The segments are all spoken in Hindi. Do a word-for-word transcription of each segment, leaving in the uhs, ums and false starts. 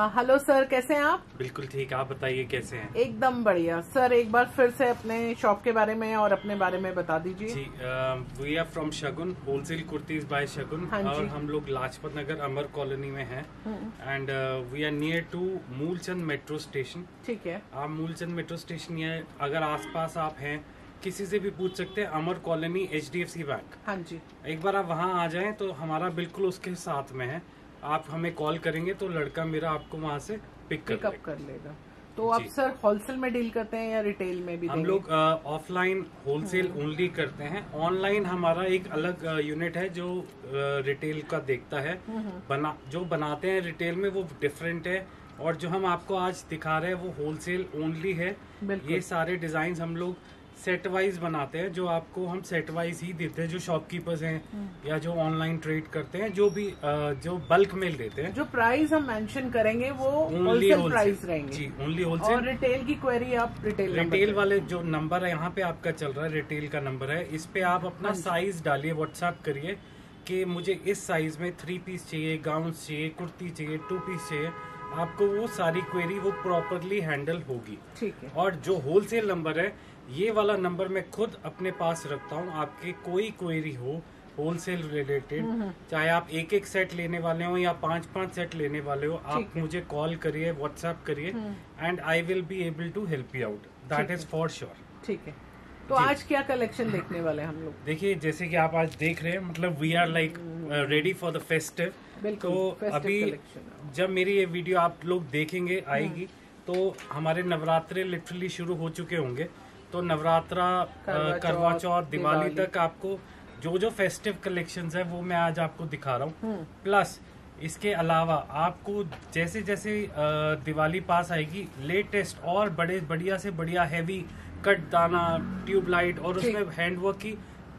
हेलो सर, कैसे हैं आप? बिल्कुल ठीक, आप बताइए कैसे हैं? एकदम बढ़िया सर। एक बार फिर से अपने शॉप के बारे में और अपने बारे में बता दीजिए। जी, we are from Shagun, wholesale kurtis by Shagun. हाँ और जी। हम लोग लाजपत नगर अमर कॉलोनी में हैं and we are near to Moolchand metro station. ठीक है। आप मूलचंद मेट्रो स्टेशन या अगर आसपास आप हैं किसी से भी पूछ सकते हैं, Amar colony H D F C bank. हाँ जी। एक बार आप वहाँ आ जाएं तो हमारा बिल्कुल उसके साथ में है। आप हमें कॉल करेंगे तो लड़का मेरा आपको वहाँ से पिक कर पिकअप कर लेगा। तो आप सर होलसेल में डील करते हैं या रिटेल में भी? हम लोग ऑफलाइन होलसेल ओनली करते हैं। ऑनलाइन हमारा एक अलग यूनिट है जो रिटेल का देखता है। बना जो बनाते हैं रिटेल में वो डिफरेंट है, और जो हम आपको आज दिखा रहे हैं वो होलसेल ओनली है। ये सारे डिजाइन हम लोग सेट वाइज बनाते हैं, जो आपको हम सेट वाइज ही देते हैं। जो शॉपकीपर्स हैं या जो ऑनलाइन ट्रेड करते हैं, जो भी जो बल्क में लेते हैं, जो प्राइस हम मेंशन करेंगे वो ओनली होलसेल प्राइस रहेंगे। जी, ओनली होलसेल। और रिटेल की क्वेरी आप रिटेल रिटेल वाले जो नंबर है यहाँ पे आपका चल रहा है, रिटेल का नंबर है, इस पे आप अपना साइज डालिए, व्हाट्सएप करिए कि मुझे इस साइज में थ्री पीस चाहिए, गाउन्स चाहिए, कुर्ती चाहिए, टू पीस चाहिए। आपको वो सारी क्वेरी वो प्रॉपरली हैंडल होगी। ठीक है। और जो होलसेल नंबर है, ये वाला नंबर मैं खुद अपने पास रखता हूँ। आपके कोई क्वेरी हो होलसेल रिलेटेड, चाहे आप एक एक सेट लेने वाले हो या पांच पांच सेट लेने वाले हो, आप मुझे कॉल करिए, व्हाट्सएप करिए and I will be able to help you out, that is for sure. ठीक है। तो आज क्या कलेक्शन देखने वाले हैं हम लोग? देखिए, जैसे कि आप आज देख रहे हैं, मतलब we are like ready for the festive. तो अभी जब मेरी ये वीडियो आप लोग देखेंगे आएगी तो हमारे नवरात्रे लिटरली शुरू हो चुके होंगे। तो नवरात्रा, करवा चौथ, दिवाली तक आपको जो जो फेस्टिव कलेक्शंस है वो मैं आज आपको दिखा रहा हूँ। प्लस इसके अलावा आपको जैसे जैसे दिवाली पास आएगी, लेटेस्ट और बड़े बढ़िया से बढ़िया हैवी कट दाना, ट्यूबलाइट और उसमें हैंडवर्क की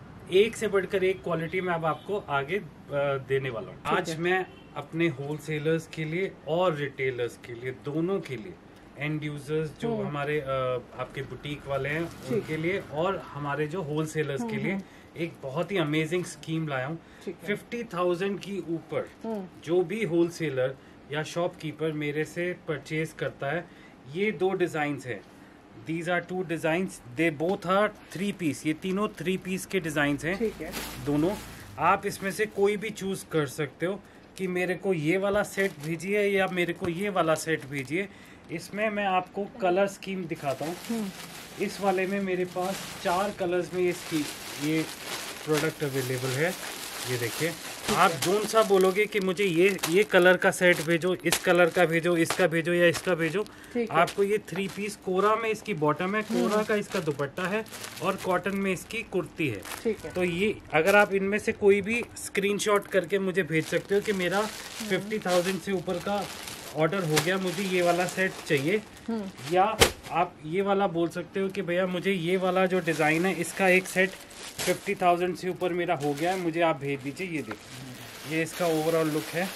एक से बढ़कर एक क्वालिटी में अब आपको आगे देने वाला हूँ। आज मैं अपने होलसेलर्स के लिए और रिटेलर्स के लिए, दोनों के लिए, एंड यूजर्स जो हमारे आपके बुटीक वाले हैं उनके लिए और हमारे जो होलसेलर्स के लिए एक बहुत ही अमेजिंग स्कीम लाया हूँ। फिफ्टी थाउजेंड की ऊपर जो भी होलसेलर या शॉपकीपर मेरे से परचेज करता है, ये दो डिजाइन्स हैं। These are two designs, they both are three piece. ये तीनों थ्री पीस के डिजाइन्स हैं। ठीक है। दोनों आप इसमें से कोई भी चूज कर सकते हो कि मेरे को ये वाला सेट भेजिए या मेरे को ये वाला सेट भेजिए। इसमें मैं आपको कलर स्कीम दिखाता हूँ। इस वाले में मेरे पास चार कलर्स में इसकी ये प्रोडक्ट अवेलेबल है। ये देखिए, आप जोन सा बोलोगे कि मुझे ये ये कलर का सेट भेजो, इस कलर का भेजो, इसका भेजो या इसका भेजो, आपको ये थ्री पीस कोरा में इसकी बॉटम है, कोरा का इसका दुपट्टा है और कॉटन में इसकी कुर्ती है। ठीक है। तो ये अगर आप इनमें से कोई भी स्क्रीनशॉट करके मुझे भेज सकते हो कि मेरा फिफ्टी थाउजेंड से ऊपर का ऑर्डर हो गया, मुझे ये वाला सेट चाहिए, या आप ये वाला बोल सकते हो कि भैया मुझे ये वाला जो डिज़ाइन है इसका एक सेट फिफ्टी थाउजेंड से ऊपर मेरा हो गया है, मुझे आप भेज दीजिए। ये देखिए, ये इसका ओवरऑल लुक है।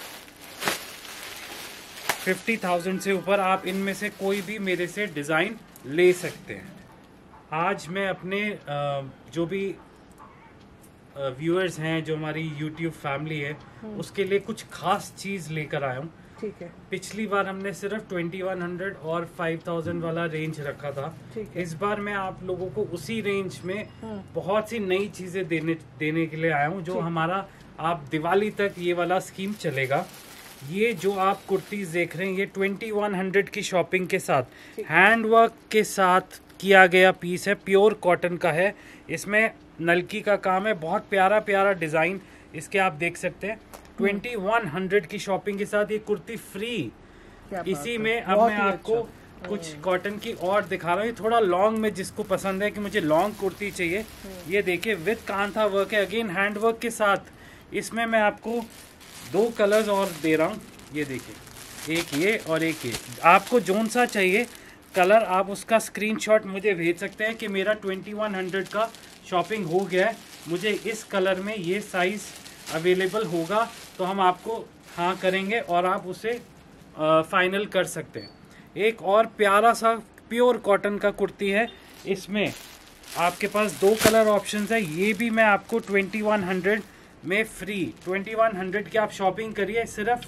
फिफ्टी थाउजेंड से ऊपर आप इनमें से कोई भी मेरे से डिज़ाइन ले सकते हैं। आज मैं अपने जो भी व्यूअर्स हैं, जो हमारी यूट्यूब फैमिली है, उसके लिए कुछ खास चीज़ लेकर आया हूँ। ठीक है। पिछली बार हमने सिर्फ ट्वेंटी वन हंड्रेड और फाइव थाउजेंड वाला रेंज रखा था। इस बार मैं आप लोगों को उसी रेंज में बहुत सी नई चीजें देने देने के लिए आया हूँ, जो हमारा आप दिवाली तक ये वाला स्कीम चलेगा। ये जो आप कुर्तीज देख रहे हैं, ये ट्वेंटी वन हंड्रेड की शॉपिंग के साथ हैंडवर्क के साथ किया गया पीस है, प्योर कॉटन का है। इसमें नलकी का काम है, बहुत प्यारा प्यारा डिजाइन इसके आप देख सकते हैं। ट्वेंटी वन हंड्रेड की शॉपिंग के साथ ये कुर्ती फ्री। इसी में अब मैं आपको अच्छा। कुछ कॉटन की और दिखा रहा हूँ। थोड़ा लॉन्ग में जिसको पसंद है कि मुझे लॉन्ग कुर्ती चाहिए, ये देखिए विद कांथा वर्क है, अगेन हैंड वर्क के साथ। इसमें मैं आपको दो कलर्स और दे रहा हूँ। ये देखिए, एक ये और एक ये। आपको जोन सा चाहिए कलर, आप उसका स्क्रीनशॉट मुझे भेज सकते हैं कि मेरा ट्वेंटी वन हंड्रेड का शॉपिंग हो गया है, मुझे इस कलर में ये साइज अवेलेबल होगा, तो हम आपको हाँ करेंगे और आप उसे फाइनल कर सकते हैं। एक और प्यारा सा प्योर कॉटन का कुर्ती है, इसमें आपके पास दो कलर ऑप्शंस है। ये भी मैं आपको ट्वेंटी वन हंड्रेड में फ्री, ट्वेंटी वन हंड्रेड की आप शॉपिंग करिए, सिर्फ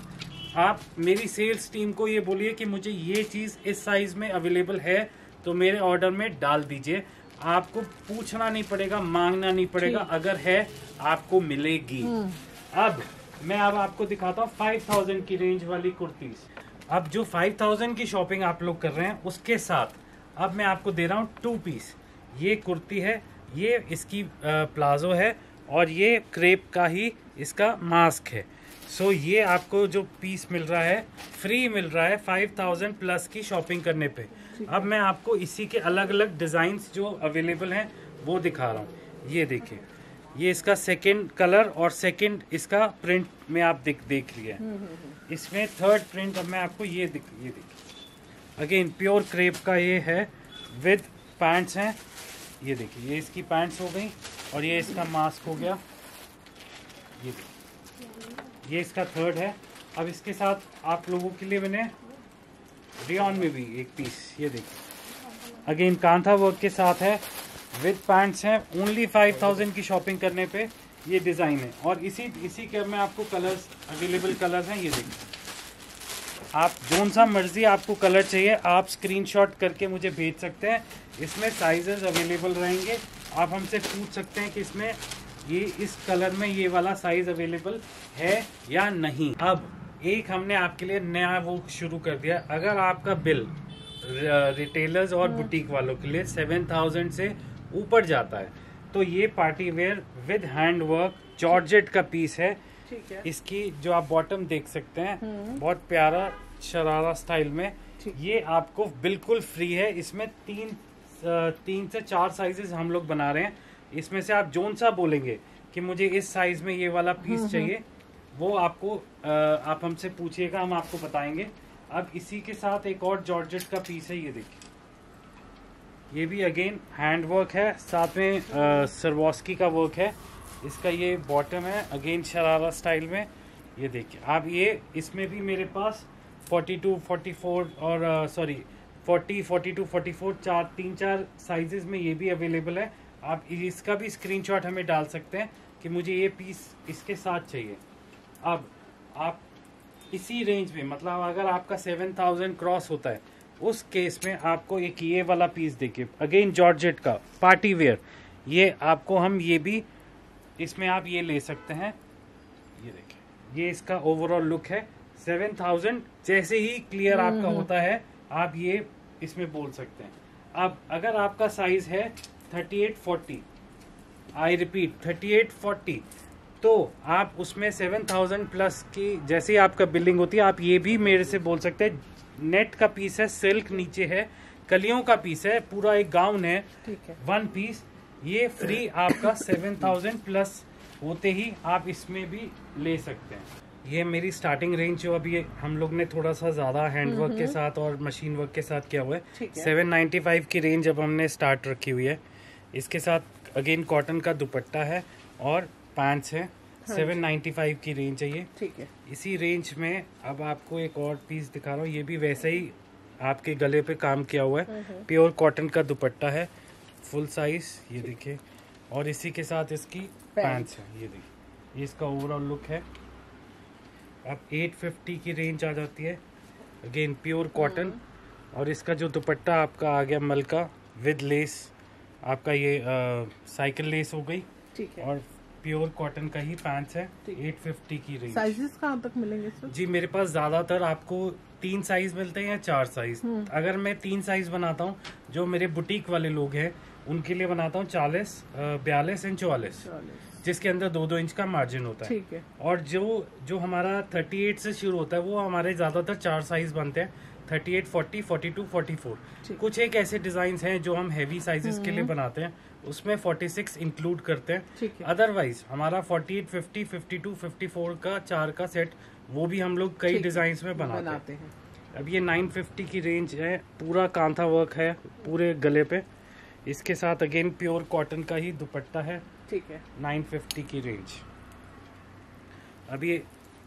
आप मेरी सेल्स टीम को ये बोलिए कि मुझे ये चीज इस साइज में अवेलेबल है तो मेरे ऑर्डर में डाल दीजिए। आपको पूछना नहीं पड़ेगा, मांगना नहीं पड़ेगा, अगर है आपको मिलेगी। अब मैं अब आपको दिखाता हूँ फाइव थाउजेंड की रेंज वाली कुर्तीज। अब जो फाइव थाउजेंड की शॉपिंग आप लोग कर रहे हैं उसके साथ अब मैं आपको दे रहा हूँ टू पीस। ये कुर्ती है, ये इसकी प्लाजो है और ये क्रेप का ही इसका मास्क है। सो ये आपको जो पीस मिल रहा है फ्री मिल रहा है फाइव थाउजेंड प्लस की शॉपिंग करने पे। अब मैं आपको इसी के अलग अलग डिजाइन्स जो अवेलेबल हैं वो दिखा रहा हूँ। ये देखिए, ये इसका सेकंड कलर और सेकंड इसका प्रिंट में आप देख देख रही है। इसमें थर्ड प्रिंट अब मैं आपको ये दिख ये देखिए, अगेन प्योर क्रेप का ये है, विद पैंट्स हैं। ये देखिए, ये इसकी पैंट्स हो गई और ये इसका मास्क हो गया। ये देखिए, ये इसका थर्ड है। अब इसके साथ आप लोगों के लिए मैंने रियॉन में भी एक पीस, ये देखिए, अगेन कांथा वर्क के साथ है, विद पैंट्स हैं। ओनली फाइव थाउजेंड की शॉपिंग करने पे ये डिजाइन है। और इसी इसी के में आपको कलर्स अवेलेबल कलर्स हैं। ये देखिए, आप जोन सा मर्जी आपको कलर चाहिए आप स्क्रीनशॉट करके मुझे भेज सकते हैं। इसमें साइजेस अवेलेबल रहेंगे। आप हमसे पूछ सकते हैं कि इसमें ये इस कलर में ये वाला साइज अवेलेबल है या नहीं। अब एक हमने आपके लिए नया वो शुरू कर दिया। अगर आपका बिल रिटेलर्स और बुटीक वालों के लिए सेवन थाउजेंड से ऊपर जाता है तो ये party wear with hand work georgette का पीस है। ठीक है। इसकी जो आप बॉटम देख सकते हैं, बहुत प्यारा शरारा स्टाइल में, ये आपको बिल्कुल फ्री है। इसमें तीन तीन से चार साइजेस हम लोग बना रहे हैं। इसमें से आप जोन सा बोलेंगे कि मुझे इस साइज में ये वाला पीस चाहिए, वो आपको आप हमसे पूछिएगा, हम आपको बताएंगे। अब इसी के साथ एक और जॉर्जेट का पीस है। ये देखिए, ये भी अगेन हैंड वर्क है, साथ में सरवॉस्की का वर्क है। इसका ये बॉटम है, अगेन शरारा स्टाइल में। ये देखिए आप, ये इसमें भी मेरे पास फोर्टी टू, फोर्टी फोर और sorry forty, forty two, forty four चार तीन चार साइजेस में ये भी अवेलेबल है। आप इसका भी स्क्रीनशॉट हमें डाल सकते हैं कि मुझे ये पीस इसके साथ चाहिए। अब आप इसी रेंज में, मतलब अगर आपका सेवन थाउजेंड क्रॉस होता है उस केस में आपको एक ये वाला पीस देखिए, अगेन जॉर्जेट का पार्टी वेयर। ये आपको हम ये भी इसमें आप ये ले सकते हैं। ये देखिए, ये इसका ओवरऑल लुक है। सेवन थाउजेंड जैसे ही क्लियर आपका होता है आप ये इसमें बोल सकते हैं। अब अगर आपका साइज है thirty eight forty, I repeat thirty eight forty, तो आप उसमें सेवन थाउजेंड प्लस की जैसे ही आपका बिलिंग होती है आप ये भी मेरे से बोल सकते हैं। नेट का पीस है, सिल्क नीचे है, कलियों का पीस है, पूरा एक गाउन है, ठीक है, वन पीस। ये फ्री आपका सेवन थाउजेंड प्लस होते ही आप इसमें भी ले सकते हैं। ये मेरी स्टार्टिंग रेंज जो अभी हम लोग ने थोड़ा सा ज्यादा हैंडवर्क के साथ और मशीन वर्क के साथ किया हुआ है, सेवन नाइन्टी फाइव की रेंज अब हमने स्टार्ट रखी हुई है। इसके साथ अगेन कॉटन का दुपट्टा है और पैंट्स है। सेवन नाइन्टी फाइव की रेंज है ये, ठीक है। इसी रेंज में अब आपको एक और पीस दिखा रहा हूँ। ये भी वैसे ही आपके गले पे काम किया हुआ है, प्योर कॉटन का दुपट्टा है, फुल साइज। ये देखिए, और इसी के साथ इसकी पैंट्स है। ये देखिए, ये इसका ओवरऑल लुक है। अब एट फिफ्टी की रेंज आ जाती है, अगेन प्योर कॉटन। और इसका जो दुपट्टा आपका आ गया मल का विद लेस, आपका ये साइकिल लेस हो गई, ठीक है। और प्योर कॉटन का ही पैंट्स है, एट फिफ्टी की रेंज। साइजेस कहाँ तक मिलेंगे सर? जी मेरे पास ज्यादातर आपको तीन साइज मिलते हैं या चार साइज। अगर मैं तीन साइज बनाता हूँ, जो मेरे बुटीक वाले लोग हैं उनके लिए बनाता हूँ चालीस, बयालीस इंच, चौवालीस, जिसके अंदर दो दो इंच का मार्जिन होता है, ठीक है। और जो जो हमारा थर्टी एट से शुरू होता है वो हमारे ज्यादातर चार साइज बनते हैं, thirty eight, forty, forty two, forty four. कुछ एक ऐसे डिजाइन हैं जो हम हैवी साइजेस के लिए बनाते हैं, उसमें फोर्टी सिक्स इंक्लूड करते हैं। अदरवाइज हमारा forty eight, fifty, fifty two, fifty four का चार का सेट वो भी हम लोग कई डिजाइन में बनाते, बनाते हैं। अब ये नाइन फिफ्टी की रेंज है, पूरा कांथा वर्क है पूरे गले पे। इसके साथ अगेन प्योर कॉटन का ही दुपट्टा है, ठीक है। नाइन फिफ्टी की रेंज। अब ये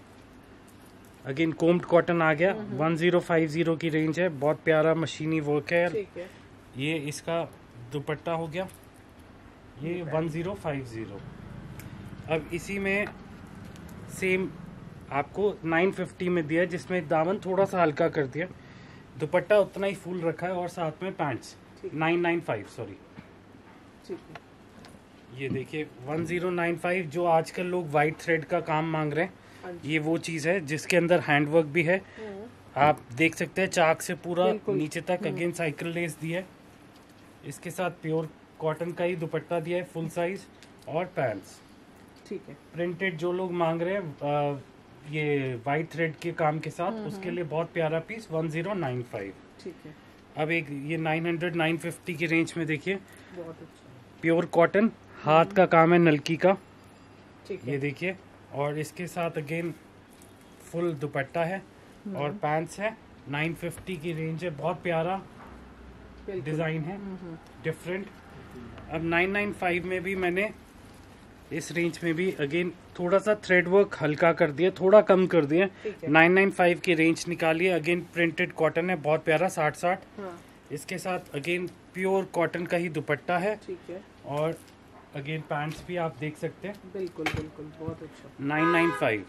अगेन कोम्ड कॉटन आ गया, वन जीरो फाइव जीरो की रेंज है, बहुत प्यारा मशीनी वर्क है, ठीक है। ये इसका दुपट्टा हो गया, ये वन जीरो फाइव जीरो। अब इसी में सेम आपको नाइन फिफ्टी में दिया, जिसमें दामन थोड़ा सा हल्का कर दिया, दुपट्टा उतना ही फुल रखा है और साथ में pants nine nine five sorry ठीक है। ये देखिए वन जीरो नाइन फाइव, जो आजकल लोग वाइट थ्रेड का काम मांग रहे हैं, ये वो चीज़ है जिसके अंदर हैंडवर्क भी है। आप देख सकते हैं चाक से पूरा नीचे तक अगेन साइकिल लेस दिया है। इसके साथ प्योर कॉटन का ही दुपट्टा दिया है फुल साइज और पैंट्स ठीक है। प्रिंटेड जो लोग मांग रहे हैं आ, ये वाइट थ्रेड के काम के साथ, उसके लिए बहुत प्यारा piece one zero nine five ठीक है। अब एक ये नाइन हंड्रेड नाइन फिफ्टी की रेंज में देखिए, बहुत अच्छा प्योर कॉटन, हाथ का काम है नलकी का, ठीक है। ये देखिए। और इसके साथ अगेन फुल दुपट्टा है और पैंट्स है, नाइन फिफ्टी की रेंज है, बहुत प्यारा डिजाइन है, डिफरेंट। अब नाइन नाइन फाइव में भी मैंने इस रेंज में भी अगेन थोड़ा सा थ्रेड वर्क हल्का कर दिया, थोड़ा कम कर दिया, नाइन नाइन फाइव की रेंज निकाली है। अगेन प्रिंटेड कॉटन है, बहुत प्यारा, साठ साठ। हाँ। इसके साथ अगेन प्योर कॉटन का ही दुपट्टा है, ठीक है। और अगेन पैंट्स भी आप देख सकते हैं, बिल्कुल बिल्कुल बहुत अच्छा। Nine nine five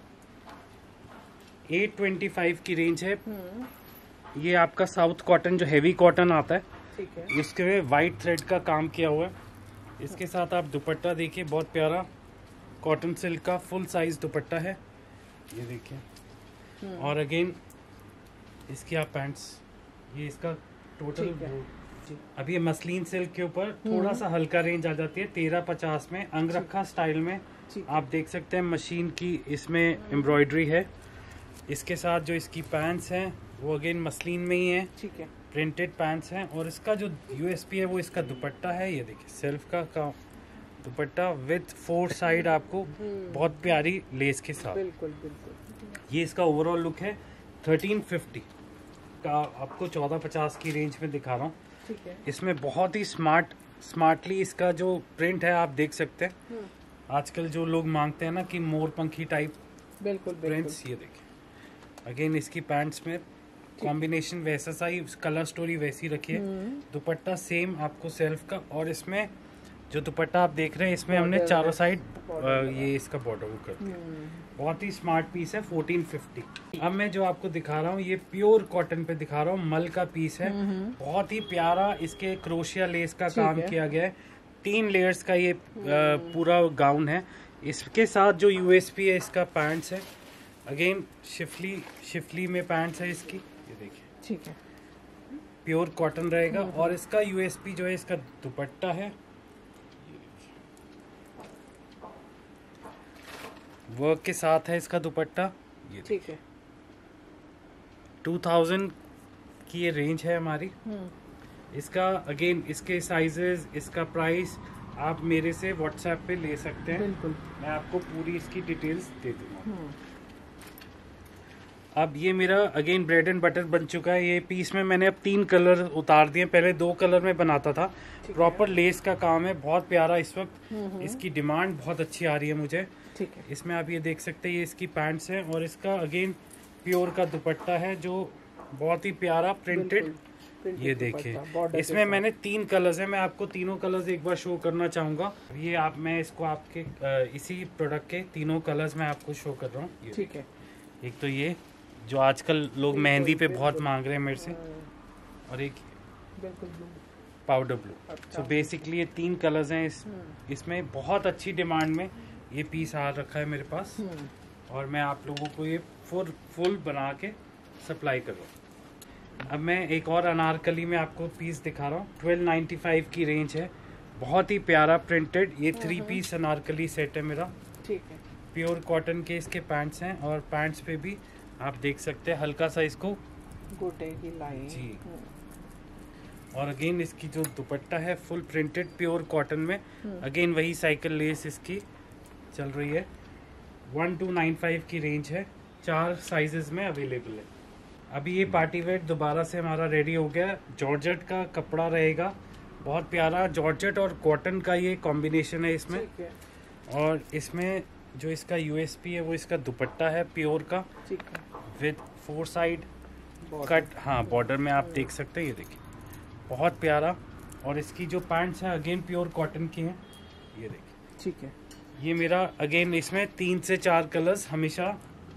eight twenty five की रेंज है। ये आपका साउथ कॉटन जो हेवी कॉटन आता है, ठीक है। इसके वाइट थ्रेड का काम किया हुआ है। इसके साथ आप दुपट्टा देखिए, बहुत प्यारा कॉटन सिल्क का फुल साइज दुपट्टा है, ये देखिए। और अगेन इसकी आप पैंट्स, ये इसका टोटल, अब ये मसलिन सिल्क के ऊपर थोड़ा सा हल्का रेंज आ जाती है, तेरह पचास में, अंगरखा स्टाइल में। आप देख सकते हैं मशीन की इसमें एम्ब्रॉयडरी है। इसके साथ जो इसकी पैंट्स हैं वो अगेन मसलिन में ही है, ठीक है। प्रिंटेड पैंट्स हैं। और इसका जो यूएसपी है वो इसका दुपट्टा है, ये देखिए सेल्फ का का दुपट्टा विथ फोर साइड आपको बहुत प्यारी लेस के साथ। बिल्कुल बिल्कुल। ये इसका ओवरऑल लुक है। थर्टीन फिफ्टी का आपको चौदह पचास की रेंज में दिखा रहा हूँ, ठीक है। इसमें बहुत ही स्मार्ट स्मार्टली इसका जो प्रिंट है आप देख सकते हैं। आजकल जो लोग मांगते हैं ना कि मोर पंखी टाइप बिल्कुल प्रिंट्स, ये देखिए। अगेन इसकी पैंट्स में कॉम्बिनेशन वैसा सा ही, कलर स्टोरी वैसी रखी है, दुपट्टा सेम आपको सेल्फ का। और इसमें जो दुपट्टा आप देख रहे हैं, इसमें हमने चारों साइड ये इसका बॉर्डर वो कर दिया। बहुत ही स्मार्ट पीस है, फोर्टीन फिफ्टी। अब मैं जो आपको दिखा रहा हूँ ये प्योर कॉटन पे दिखा रहा हूँ, मल का पीस है, बहुत ही प्यारा। इसके क्रोशिया लेस का काम किया गया है, तीन लेयर्स का ये पूरा गाउन है। इसके साथ जो यूएसपी है इसका पैंट्स है, अगेन शिफली शिफली में पैंट्स है इसकी, ये देखिए, ठीक है। प्योर कॉटन रहेगा। और इसका यूएसपी जो है इसका दुपट्टा है, वर्क के साथ है इसका दुपट्टा, ये ठीक है। टू थाउजेंड की ये रेंज है हमारी। इसका अगेन इसके साइजेस, इसका प्राइस आप मेरे से व्हाट्सएप पे ले सकते हैं, बिल्कुल। मैं आपको पूरी इसकी डिटेल्स दे दूंगा। अब ये मेरा अगेन ब्रेड एंड बटर बन चुका है। ये पीस में मैंने अब तीन कलर उतार दिए, पहले दो कलर में बनाता था। प्रॉपर लेस का काम है, बहुत प्यारा। इस वक्त इसकी डिमांड बहुत अच्छी आ रही है मुझे, ठीक है। इसमें आप ये देख सकते हैं, ये इसकी पैंट्स हैं और इसका अगेन प्योर का दुपट्टा है जो बहुत ही प्यारा प्रिंटेड, ये देखिए। इसमें मैंने तीन कलर्स हैं, मैं आपको तीनों कलर्स एक बार शो करना चाहूंगा। ये आप मैं इसको आपके इसी प्रोडक्ट के तीनों कलर्स मैं आपको शो कर रहा हूँ, ठीक है। एक तो ये जो आजकल लोग मेहंदी पे बहुत मांग रहे हैं मेरे से, और एक बिल्कुल blue, powder blue. So basically ये तीन कलर्स हैं। इस इसमें बहुत अच्छी डिमांड में ये पीस आ रखा है मेरे पास, और मैं आप लोगों को ये फुल फुल बना के सप्लाई कर रहा हूँ। अब मैं एक और अनारकली में आपको पीस दिखा रहा हूँ, ट्वेल्व नाइन्टी फाइव की रेंज है, बहुत ही प्यारा प्रिंटेड। ये थ्री पीस अनारकली सेट है मेरा, ठीक है। प्योर कॉटन के इसके पैंट्स हैं, और पैंट्स पे भी आप देख सकते हैं हल्का सा इसको गोटे की लाइन जी। और अगेन इसकी जो दुपट्टा है फुल प्रिंटेड प्योर कॉटन में, अगेन वही साइकिल लेस इसकी चल रही है। वन टू नाइन फाइव की रेंज है, चार साइजेस में अवेलेबल है। अभी ये पार्टी वेयर दोबारा से हमारा रेडी हो गया। जॉर्जेट का कपड़ा रहेगा, बहुत प्यारा जॉर्जेट और कॉटन का ये कॉम्बिनेशन है इसमें। और इसमें जो इसका यूएसपी है वो इसका दुपट्टा है प्योर का, ठीक है, विद फोर साइड कट, हाँ बॉर्डर में आप देख सकते हैं, ये देखिए बहुत प्यारा। और इसकी जो पैंट्स हैं अगेन प्योर कॉटन की हैं, ये देखिए, ठीक है। ये मेरा अगेन इसमें तीन से चार कलर्स हमेशा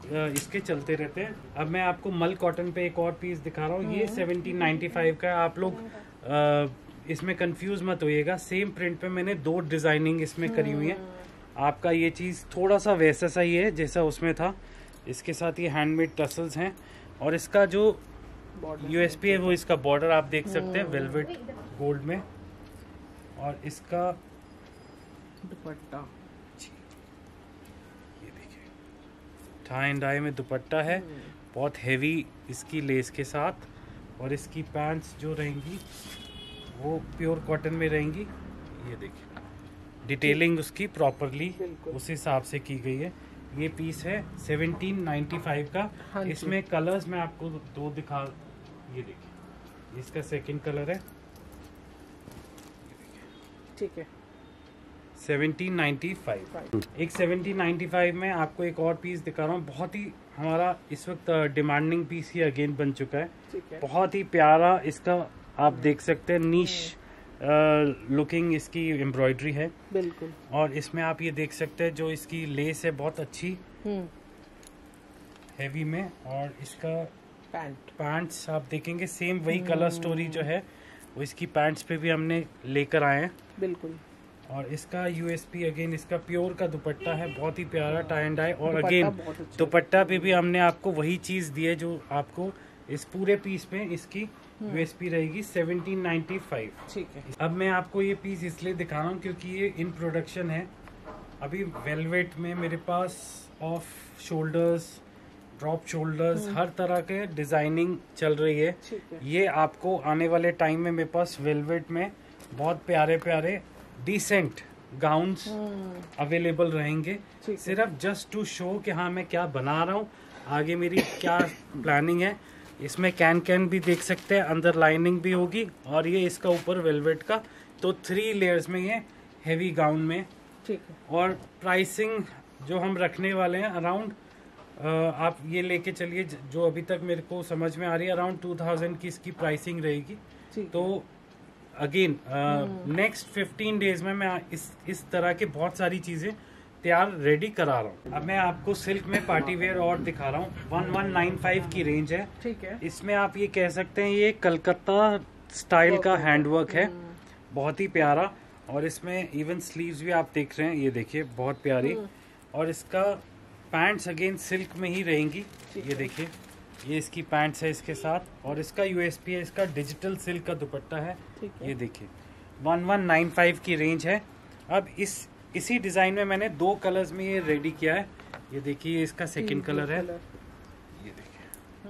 इसके चलते रहते हैं। अब मैं आपको मल कॉटन पे एक और पीस दिखा रहा हूँ। ये सेवनटीन नाइन्टी फाइव का है। आप लोग आ, इसमें कंफ्यूज मत होइएगा, सेम प्रिंट पे मैंने दो डिजाइनिंग इसमें करी हुई है। आपका ये चीज थोड़ा सा वैसा सा ही है जैसा उसमें था। इसके साथ ये हैंडमेड टसल्स हैं और इसका जो यूएसपी है वो इसका बॉर्डर आप देख सकते हैं वेलवेट गोल्ड में, और इसका दुपट्टा ये देखिए टाई एंड डाई में दुपट्टा है, बहुत हेवी इसकी लेस के साथ, और इसकी पैंट्स जो रहेंगी वो प्योर कॉटन में रहेंगी। ये देखिए डिटेलिंग उसकी प्रॉपरली उस हिसाब से की गई है। ये पीस है सेवनटीन नाइन्टी फाइव का। हाँ, इसमें कलर्स मैं आपको दो दिखा, ये देखिए इसका सेकंड कलर है, ठीक है सेवनटीन नाइन्टी फाइव। एक सेवनटीन नाइन्टी फाइव में आपको एक और पीस दिखा रहा हूँ, बहुत ही हमारा इस वक्त डिमांडिंग पीस ही अगेन बन चुका है, है। बहुत ही प्यारा इसका आप देख सकते हैं नीश लुकिंग इसकी एम्ब्रॉयडरी है बिल्कुल, और इसमें आप ये देख सकते हैं जो इसकी लेस है बहुत अच्छी हेवी में, और इसका पैंट पैंट्स आप देखेंगे सेम वही कलर स्टोरी जो है वो इसकी पैंट्स पे भी हमने लेकर आए हैं बिल्कुल। और इसका यूएसपी अगेन इसका प्योर का दुपट्टा है, बहुत ही प्यारा टाई एंड डाई, और अगेन दुपट्टा पे भी हमने आपको वही चीज दी है जो आपको इस पूरे पीस में इसकी यूएसपी रहेगी सेवनटीन नाइन्टी फाइव। ठीक है। अब मैं आपको ये पीस इसलिए दिखा रहा हूँ क्योंकि ये इन प्रोडक्शन है अभी वेलवेट में। मेरे पास ऑफ शोल्डर्स, ड्रॉप शोल्डर्स, हर तरह के डिजाइनिंग चल रही है, है। ये आपको आने वाले टाइम में मेरे पास वेलवेट में बहुत प्यारे प्यारे डिसेंट गाउन्स अवेलेबल रहेंगे, सिर्फ जस्ट टू शो कि हाँ मैं क्या बना रहा हूँ, आगे मेरी क्या प्लानिंग है। इसमें कैन कैन भी देख सकते हैं, अंदर लाइनिंग भी होगी, और ये इसका ऊपर वेलवेट का, तो थ्री लेयर्स में ये हेवी गाउन में। ठीक है। और प्राइसिंग जो हम रखने वाले हैं अराउंड, आप ये लेके चलिए जो अभी तक मेरे को समझ में आ रही है, अराउंड टू थाउजेंड की इसकी प्राइसिंग रहेगी। तो अगेन नेक्स्ट फिफ्टीन डेज में मैं इस इस तरह के बहुत सारी चीजें तैयार रेडी करा रहा हूँ। अब मैं आपको सिल्क में पार्टी वेयर और दिखा रहा हूँ। वन वन नाइन फाइव की रेंज है, ठीक है। इसमें आप ये कह सकते हैं ये कलकत्ता स्टाइल का हैंडवर्क है, बहुत ही प्यारा, और इसमें इवन स्लीव्स भी आप देख रहे हैं, ये देखिए बहुत प्यारी, और इसका पैंट्स अगेन सिल्क में ही रहेंगी। ये देखिए ये इसकी पैंट्स है इसके साथ, और इसका यूएसपी है इसका डिजिटल सिल्क का दुपट्टा है, ये देखिए वन वन नाइन फाइव की रेंज है। अब इस इसी डिजाइन में मैंने दो कलर्स में ये रेडी किया है, ये देखिए इसका सेकंड कलर है, ये देखिए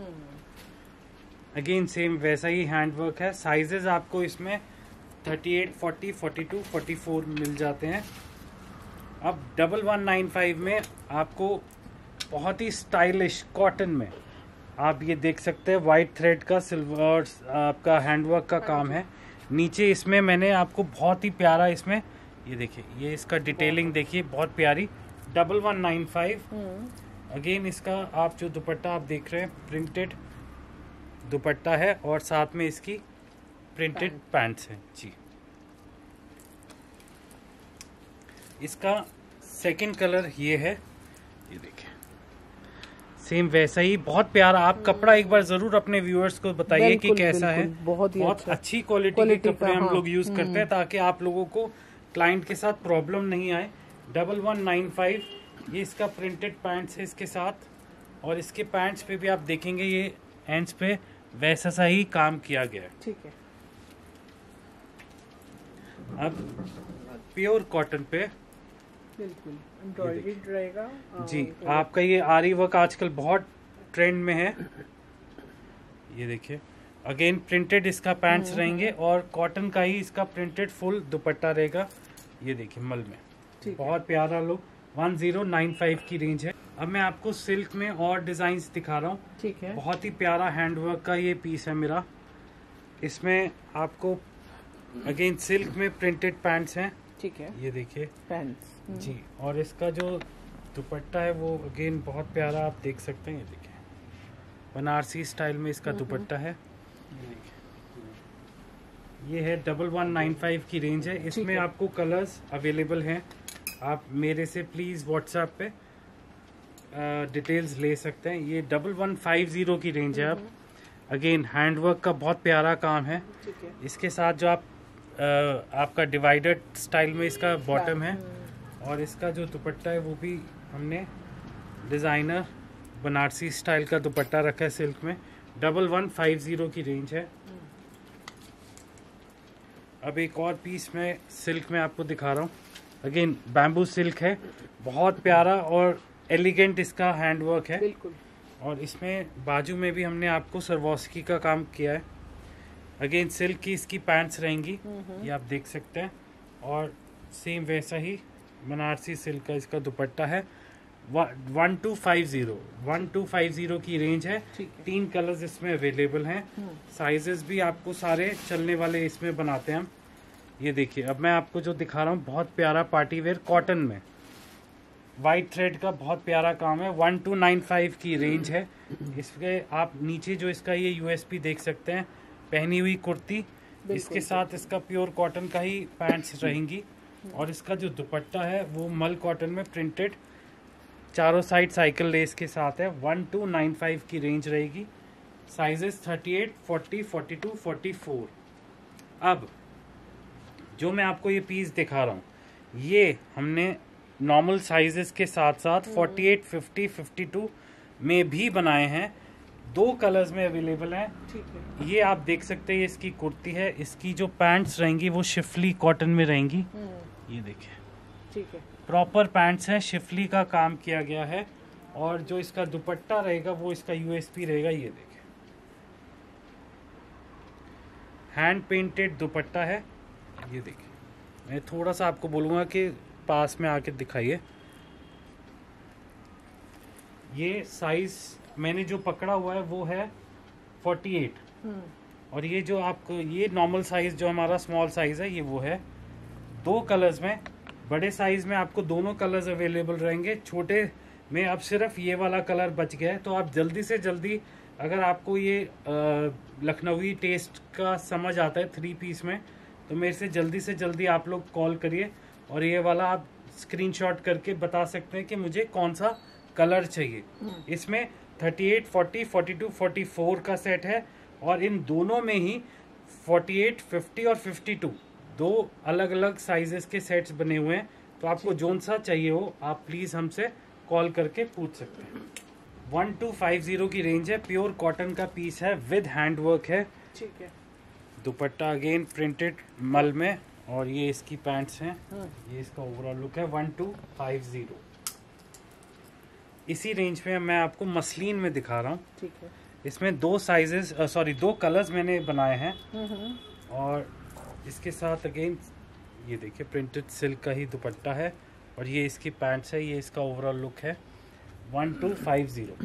अगेन सेम वैसा ही हैंडवर्क है। साइजेस आपको इसमें thirty eight, forty, forty two, forty four मिल जाते हैं। अब डबल वन नाइन फाइव में आपको बहुत ही स्टाइलिश कॉटन में आप ये देख सकते हैं, व्हाइट थ्रेड का सिल्वर आपका हैंडवर्क का काम है। नीचे इसमें मैंने आपको बहुत ही प्यारा इसमें ये देखिए, ये इसका डिटेलिंग देखिए बहुत प्यारी, double one nine five. Again इसका आप जो दुपट्टा आप देख रहे हैं प्रिंटेड दुपट्टा है, और साथ में इसकी प्रिंटेड पैंट्स हैं जी। इसका सेकंड कलर ये है, ये देखिए सेम वैसा ही बहुत प्यारा। आप कपड़ा एक बार जरूर अपने व्यूअर्स को बताइए कि कैसा है। बहुत, बहुत अच्छा। अच्छी क्वालिटी के कपड़े हम लोग यूज करते हैं ताकि आप लोगों को क्लाइंट के साथ प्रॉब्लम नहीं आए। डबल वन नाइन फाइव ये इसका प्रिंटेड पैंट्स है इसके साथ, और इसके पैंट्स पे भी आप देखेंगे ये एंड्स पे वैसा सा ही काम किया गया है। ठीक है। अब प्योर कॉटन पे बिल्कुल एम्ब्रॉयडर्ड रहेगा जी। आपका ये आरी वर्क आजकल बहुत ट्रेंड में है, ये देखिए अगेन प्रिंटेड इसका पैंट्स रहेंगे, और कॉटन का ही इसका प्रिंटेड फुल दुपट्टा रहेगा, ये देखिए मल में बहुत प्यारा look. One zero nine five की रेंज है। अब मैं आपको सिल्क में और डिजाइन्स दिखा रहा हूँ, ठीक है। बहुत ही प्यारा हैंडवर्क का ये पीस है मेरा। इसमें आपको अगेन सिल्क में प्रिंटेड पैंट्स हैं, ठीक है, ये देखिए पैंट्स जी, और इसका जो दुपट्टा है वो अगेन बहुत प्यारा आप देख सकते हैं, ये देखिए बनारसी स्टाइल में इसका दुपट्टा है, ये है डबल वन नाइन फाइव की रेंज है। इसमें आपको कलर्स अवेलेबल हैं, आप मेरे से प्लीज व्हाट्सएप पे डिटेल्स ले सकते हैं। ये डबल वन फाइव जीरो की रेंज है। अब अगेन हैंडवर्क का बहुत प्यारा काम है। इसके साथ जो आप आ, आपका डिवाइडेड स्टाइल में इसका बॉटम है और इसका जो दुपट्टा है वो भी हमने डिज़ाइनर बनारसी स्टाइल का दुपट्टा रखा है सिल्क में। डबल वन फाइव जीरो की रेंज है। अब एक और पीस में सिल्क में आपको दिखा रहा हूँ। अगेन बैम्बू सिल्क है, बहुत प्यारा और एलिगेंट इसका हैंडवर्क है। बिल्कुल। और इसमें बाजू में भी हमने आपको सरवॉस्की का काम किया है। अगेन सिल्क की इसकी पैंट्स रहेंगी, ये आप देख सकते हैं। और सेम वैसा ही बनारसी सिल्क का इसका दुपट्टा है। One two five zero one two five zero की रेंज है। तीन कलर्स इसमें अवेलेबल हैं। साइजेस भी आपको सारे चलने वाले इसमें बनाते हैं हम। ये देखिए, अब मैं आपको जो दिखा रहा हूँ बहुत प्यारा पार्टी वेयर कॉटन में वाइट थ्रेड का बहुत प्यारा काम है। वन टू नाइन फाइव की रेंज है। इसके आप नीचे जो इसका ये यूएसपी देख सकते हैं, पहनी हुई कुर्ती, इसके साथ इसका प्योर कॉटन का ही पैंट्स रहेंगी। और इसका जो दुपट्टा है वो मल कॉटन में प्रिंटेड चारों साइड साइकिल लेस के साथ है। वन टू नाइन फाइव की रेंज रहेगी। Sizes thirty eight, forty, forty two, forty four. अब जो मैं आपको ये पीस दिखा रहा हूँ, ये हमने नॉर्मल साइजेस के साथ साथ forty eight, fifty, fifty two में भी बनाए हैं। दो कलर्स में अवेलेबल हैं। ठीक है। ये आप देख सकते हैं, ये इसकी कुर्ती है। इसकी जो पैंट्स रहेंगी वो शिफली कॉटन में रहेंगी। ये देखिए, ठीक है, प्रॉपर पैंट्स है, शिफली का काम किया गया है। और जो इसका दुपट्टा रहेगा वो इसका यूएसपी रहेगा। ये देखिए, हैंड पेंटेड दुपट्टा है। ये देखिए, मैं थोड़ा सा आपको बोलूँगा कि पास में आके दिखाइए। ये साइज मैंने जो पकड़ा हुआ है वो है फोर्टी एट। और ये जो आपको ये नॉर्मल साइज जो हमारा स्मॉल साइज है ये वो है। दो कलर्स में, बड़े साइज में आपको दोनों कलर्स अवेलेबल रहेंगे। छोटे में अब सिर्फ ये वाला कलर बच गया है। तो आप जल्दी से जल्दी, अगर आपको ये लखनवी टेस्ट का समझ आता है थ्री पीस में, तो मेरे से जल्दी से जल्दी आप लोग कॉल करिए और ये वाला आप स्क्रीनशॉट करके बता सकते हैं कि मुझे कौन सा कलर चाहिए। इसमें thirty eight, forty, forty two, forty four का सेट है। और इन दोनों में ही फोर्टी एट, फिफ्टी और फिफ्टी टू दो अलग अलग साइजेस के सेट्स बने हुए हैं। तो आपको जोन सा चाहिए हो आप प्लीज हमसे कॉल करके पूछ सकते हैं। वन टू फाइव जीरो की रेंज है। प्योर कॉटन का पीस है, विद हैंडवर्क है। ठीक है। दुपट्टा अगेन प्रिंटेड मल में। और ये इसकी पैंट्स हैं। ये इसका ओवरऑल लुक है। One two five zero. इसी रेंज में मैं आपको मसलिन में दिखा रहा हूँ। ठीक है। इसमें दो साइजेस, सॉरी दो कलर्स मैंने बनाए हैं। और इसके साथ अगेन ये देखिए, प्रिंटेड सिल्क का ही दुपट्टा है। और ये इसकी पैंट्स है। ये इसका ओवरऑल लुक है। One two five zero.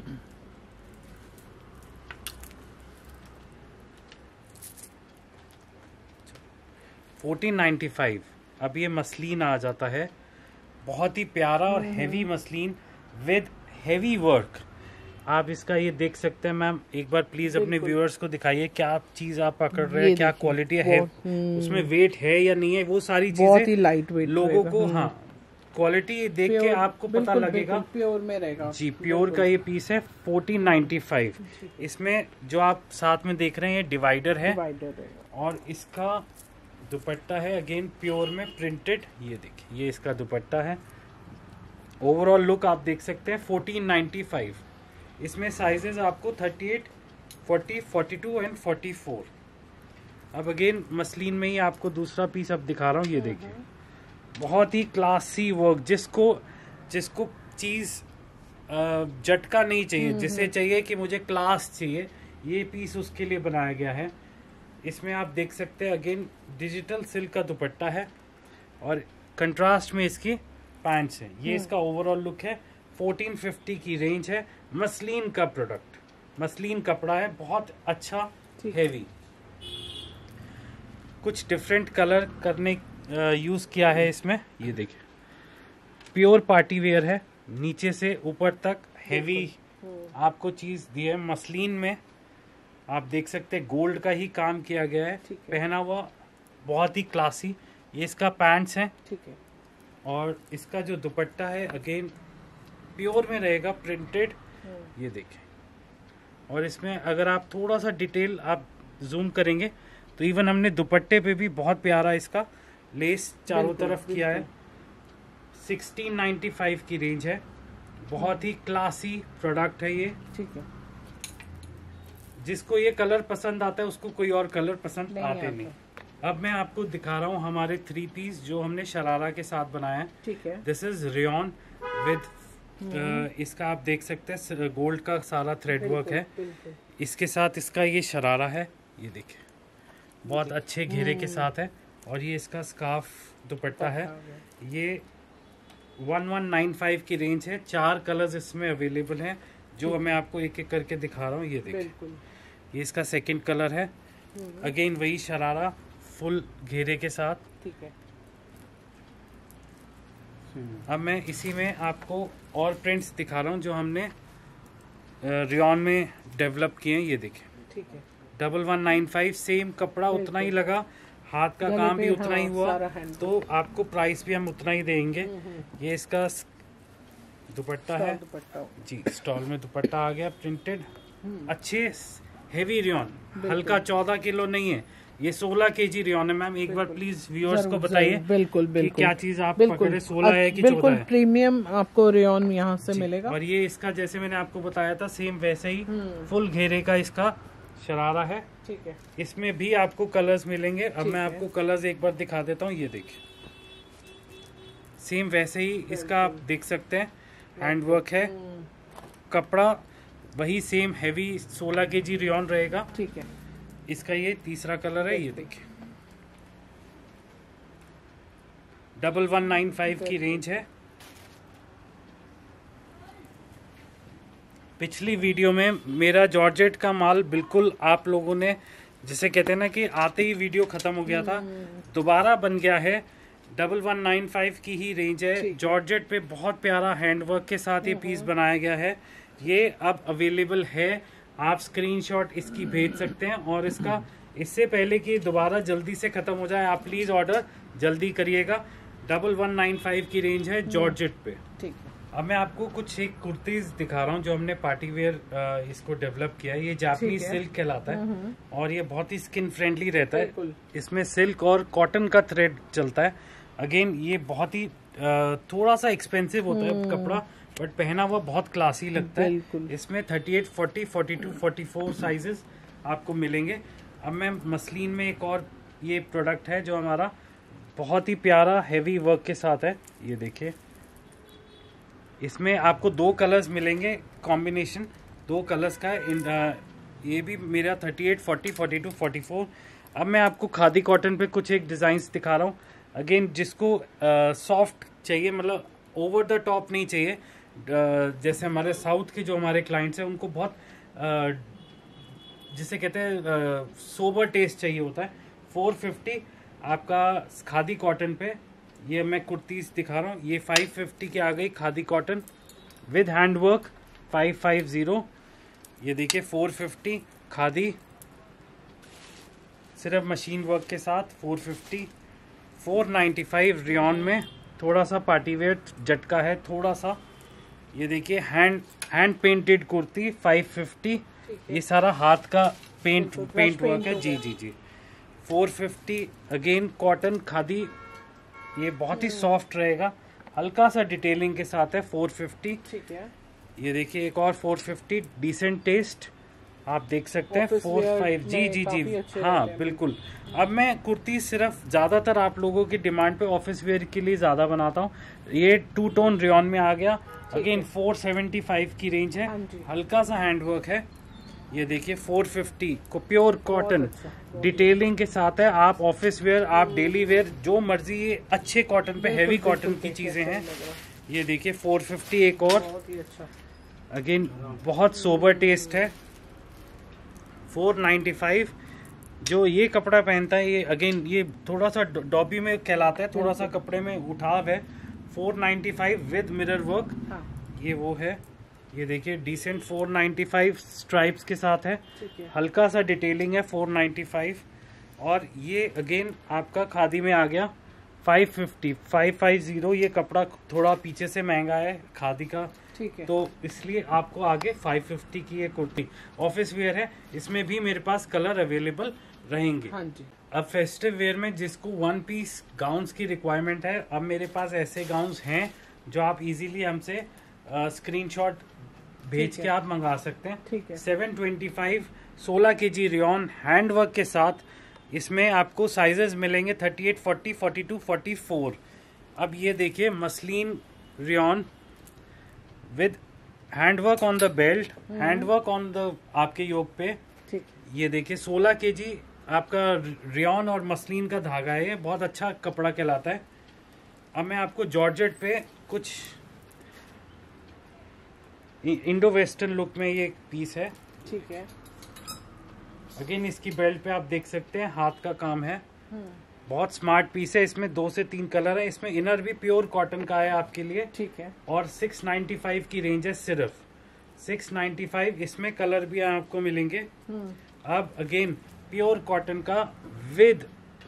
Fourteen ninety five. अब ये मसलिन आ जाता है, बहुत ही प्यारा और heavy muslin with heavy work. आप इसका ये देख सकते हैं। मैम एक बार प्लीज अपने व्यूअर्स को दिखाइए क्या चीज आप पकड़ रहे हैं, क्या क्वालिटी है, उसमें वेट है या नहीं है, वो सारी चीजें लाइट वेट लोगों को, हाँ क्वालिटी देख के आपको पता लगेगा। प्योर में रहेगा जी, प्योर का ये पीस है। Fourteen ninety five. इसमें जो आप साथ में देख रहे हैं डिवाइडर है। और इसका दुपट्टा है अगेन प्योर में प्रिंटेड। ये देखिए, ये इसका दुपट्टा है। ओवरऑल लुक आप देख सकते हैं। Fourteen ninety five. इसमें साइजेस आपको thirty eight, forty, forty two and forty four. अब अगेन मसलिन में ही आपको दूसरा पीस अब दिखा रहा हूँ। ये देखिए, बहुत ही क्लासी वर्क। जिसको जिसको चीज झटका नहीं चाहिए, जिसे चाहिए कि मुझे क्लास चाहिए, ये पीस उसके लिए बनाया गया है। इसमें आप देख सकते हैं अगेन डिजिटल सिल्क का दुपट्टा है और कंट्रास्ट में इसकी पैंट्स हैं। ये इसका ओवरऑल लुक है। फोर्टीन फिफ्टी की रेंज है। मसलिन का प्रोडक्ट, मसलिन कपड़ा है, बहुत अच्छा हेवी। कुछ डिफरेंट कलर करने यूज किया है इसमें। ये देखिए, प्योर पार्टी वेयर है, नीचे से ऊपर तक हेवी आपको चीज दी है। मसलिन में आप देख सकते हैं गोल्ड का ही काम किया गया है, है। पहना हुआ बहुत ही क्लासी। ये इसका पैंट्स है। ठीक है। और इसका जो दुपट्टा है अगेन प्योर में रहेगा, प्रिंटेड। ये देखें, और इसमें अगर आप थोड़ा सा डिटेल आप जूम करेंगे तो इवन हमने दुपट्टे पे भी बहुत प्यारा इसका लेस चारों तरफ किया है। सिक्सटीन नाइन्टी फाइव की रेंज है, बहुत ही क्लासी प्रोडक्ट है ये। ठीक है, जिसको ये कलर पसंद आता है उसको कोई और कलर पसंद नहीं आते नहीं। अब मैं आपको दिखा रहा हूँ हमारे थ्री पीस जो हमने शरारा के साथ बनाया है। ठीक है, दिस इज रेयॉन विद इसका आप देख सकते हैं गोल्ड का सारा थ्रेड वर्क है। इसके साथ इसका ये शरारा है, ये देखिए बहुत अच्छे घेरे के साथ है। और ये इसका स्कार्फ दुपट्टा है। ये वन वन नाइन फाइव की रेंज है। चार कलर्स इसमें अवेलेबल हैं जो मैं आपको एक एक करके दिखा रहा हूँ। ये देखिए, ये इसका सेकंड कलर है। अगेन वही शरारा फुल घेरे के साथ। ठीक है, अब मैं इसी में आपको और प्रिंट्स दिखा रहा हूँ जो हमने रेयॉन में डेवलप किए हैं। ये देखें, ठीक है, double one nine five, same कपड़ा उतना ही लगा, हाथ का काम भी उतना ही हुआ, तो आपको प्राइस भी हम उतना ही देंगे। ये इसका दुपट्टा है जी, स्टॉल में दुपट्टा आ गया प्रिंटेड, अच्छे हेवी रेयॉन, हल्का चौदह किलो नहीं है, ये सोलह केजी रेयॉन है। मैम एक बार प्लीज व्यूअर्स को बताइए बिल्कुल बिल्कुल क्या चीज आप पकड़े, सोलह है कि चौदह है? प्रीमियम आपको रेयॉन यहाँ से मिलेगा। और ये इसका जैसे मैंने आपको बताया था सेम वैसे ही फुल घेरे का इसका शरारा है। ठीक है, इसमें भी आपको कलर्स मिलेंगे। अब मैं आपको कलर्स एक बार दिखा देता हूँ। ये देखिए, सेम वैसे ही इसका आप देख सकते हैं, हैंड वर्क है, कपड़ा वही सेम हेवी सोलह केजी रेयॉन रहेगा। ठीक है, इसका ये तीसरा कलर है। ये देखिए, डबल वन नाइन फाइव की रेंज है। पिछली वीडियो में मेरा जॉर्जेट का माल बिल्कुल आप लोगों ने जिसे कहते हैं ना कि आते ही वीडियो खत्म हो गया था, दोबारा बन गया है। डबल वन नाइन फाइव की ही रेंज है। जॉर्जेट पे बहुत प्यारा हैंडवर्क के साथ ये पीस बनाया गया है। ये अब अवेलेबल है, आप स्क्रीनशॉट इसकी भेज सकते हैं। और इसका इससे पहले कि दोबारा जल्दी से खत्म हो जाए, आप प्लीज ऑर्डर जल्दी करिएगा। डबल वन नाइन फाइव की रेंज है जॉर्जेट पे। ठीक है, अब मैं आपको कुछ एक कुर्तीज दिखा रहा हूँ जो हमने पार्टी वेयर इसको डेवलप किया है। ये जापानीज सिल्क कहलाता है और ये बहुत ही स्किन फ्रेंडली रहता है। इसमें सिल्क और कॉटन का थ्रेड चलता है। अगेन ये बहुत ही थोड़ा सा एक्सपेंसिव होता है कपड़ा, बट पहना हुआ बहुत क्लासी लगता है। इसमें thirty eight, forty, forty two, forty four sizes आपको मिलेंगे। अब मैं मसलिन में एक और ये प्रोडक्ट है जो हमारा बहुत ही प्यारा हैवी वर्क के साथ है। ये देखिए, इसमें आपको दो कलर्स मिलेंगे, कॉम्बिनेशन दो कलर्स का है। इन आ, ये भी मेरा thirty eight, forty, forty two, forty four. अब मैं आपको खादी कॉटन पे कुछ एक डिजाइन्स दिखा रहा हूँ। अगेन जिसको सॉफ्ट चाहिए, मतलब ओवर द टॉप नहीं चाहिए, uh, जैसे हमारे साउथ के जो हमारे क्लाइंट्स हैं उनको बहुत uh, जिसे कहते हैं सोबर टेस्ट चाहिए होता है। फोर फिफ्टी आपका खादी कॉटन पे ये मैं कुर्तीज दिखा रहा हूँ। ये फाइव फिफ्टी की आ गई khadi cotton with handwork, five five zero. ये देखिए फोर फिफ्टी खादी सिर्फ मशीन वर्क के साथ, four fifty. Four ninety five rayon में थोड़ा सा पार्टी वेयर झटका है थोड़ा सा। ये देखिए hand hand painted kurti, five fifty. ये सारा हाथ का पेंट पेंट वर्क है। जी जी जी, four fifty. Again cotton khadi, ये बहुत ही सॉफ्ट रहेगा, हल्का सा डिटेलिंग के साथ है, फोर फिफ्टी। ठीक है, ये देखिए एक और फोर फिफ्टी, डिसेंट टेस्ट आप देख सकते हैं, फोर फाइव। जी जी जी हाँ बिल्कुल। अब मैं कुर्ती सिर्फ ज्यादातर आप लोगों की डिमांड पे ऑफिस वेयर के लिए ज्यादा बनाता हूँ। ये टू टोन रेयॉन में आ गया। अगेन फोर सेवेंटी फाइव की रेंज है, हल्का सा हैंडवर्क है। ये देखिए फोर फिफ्टी को प्योर कॉटन डिटेलिंग के साथ है। आप ऑफिस वेयर, आप डेली वेयर, जो मर्जी, ये अच्छे कॉटन पे हैवी कॉटन की चीजें हैं। ये देखिए फोर फिफ्टी एक और, अगेन बहुत सोबर टेस्ट है। फोर नाइन्टी फाइव जो ये कपड़ा पहनता है, ये अगेन ये थोड़ा सा डॉबी में कहलाता है, थोड़ा सा कपड़े में उठाव है। Four ninety five with mirror work. हाँ। ये वो है, ये देखिए decent four ninety five stripes के साथ है, हल्का सा डिटेलिंग है, फोर नाइन्टी फाइव। और ये अगेन आपका खादी में आ गया फाइव फिफ्टी, फाइव फिफ्टी। ये कपड़ा थोड़ा पीछे से महंगा है खादी का, ठीक है। तो इसलिए आपको आगे फाइव फिफ्टी की ये कुर्ती ऑफिस वेयर है, इसमें भी मेरे पास कलर अवेलेबल रहेंगे। हाँ जी। अब फेस्टिव वेयर में जिसको वन पीस गाउन्स की रिक्वायरमेंट है, अब मेरे पास ऐसे गाउन्स हैं जो आप इजीली हमसे स्क्रीनशॉट भेज के आप मंगा सकते हैं। ठीक है। सेवन ट्वेंटी फाइव सोलह के जी रियॉन हैंडवर्क के साथ इसमें आपको साइजेस मिलेंगे thirty eight, forty, forty two, forty four. अब ये देखिए muslin rayon with handwork on the belt, handwork on the आपके योक पे। ठीक। ये देखिए सोलह के जी आपका रियॉन और मसलिन का धागा है, ये बहुत अच्छा कपड़ा कहलाता है। अब मैं आपको जॉर्जेट पे कुछ इंडो वेस्टर्न लुक में ये पीस है। ठीक है। अगेन इसकी बेल्ट पे आप देख सकते हैं हाथ का काम है, बहुत स्मार्ट पीस है। इसमें दो से तीन कलर है, इसमें इनर भी प्योर कॉटन का है आपके लिए। ठीक है। और सिक्स नाइन्टी फाइव की रेंज है, सिर्फ सिक्स नाइन्टी फाइव। इसमें कलर भी आपको मिलेंगे। अब अगेन प्योर कॉटन का with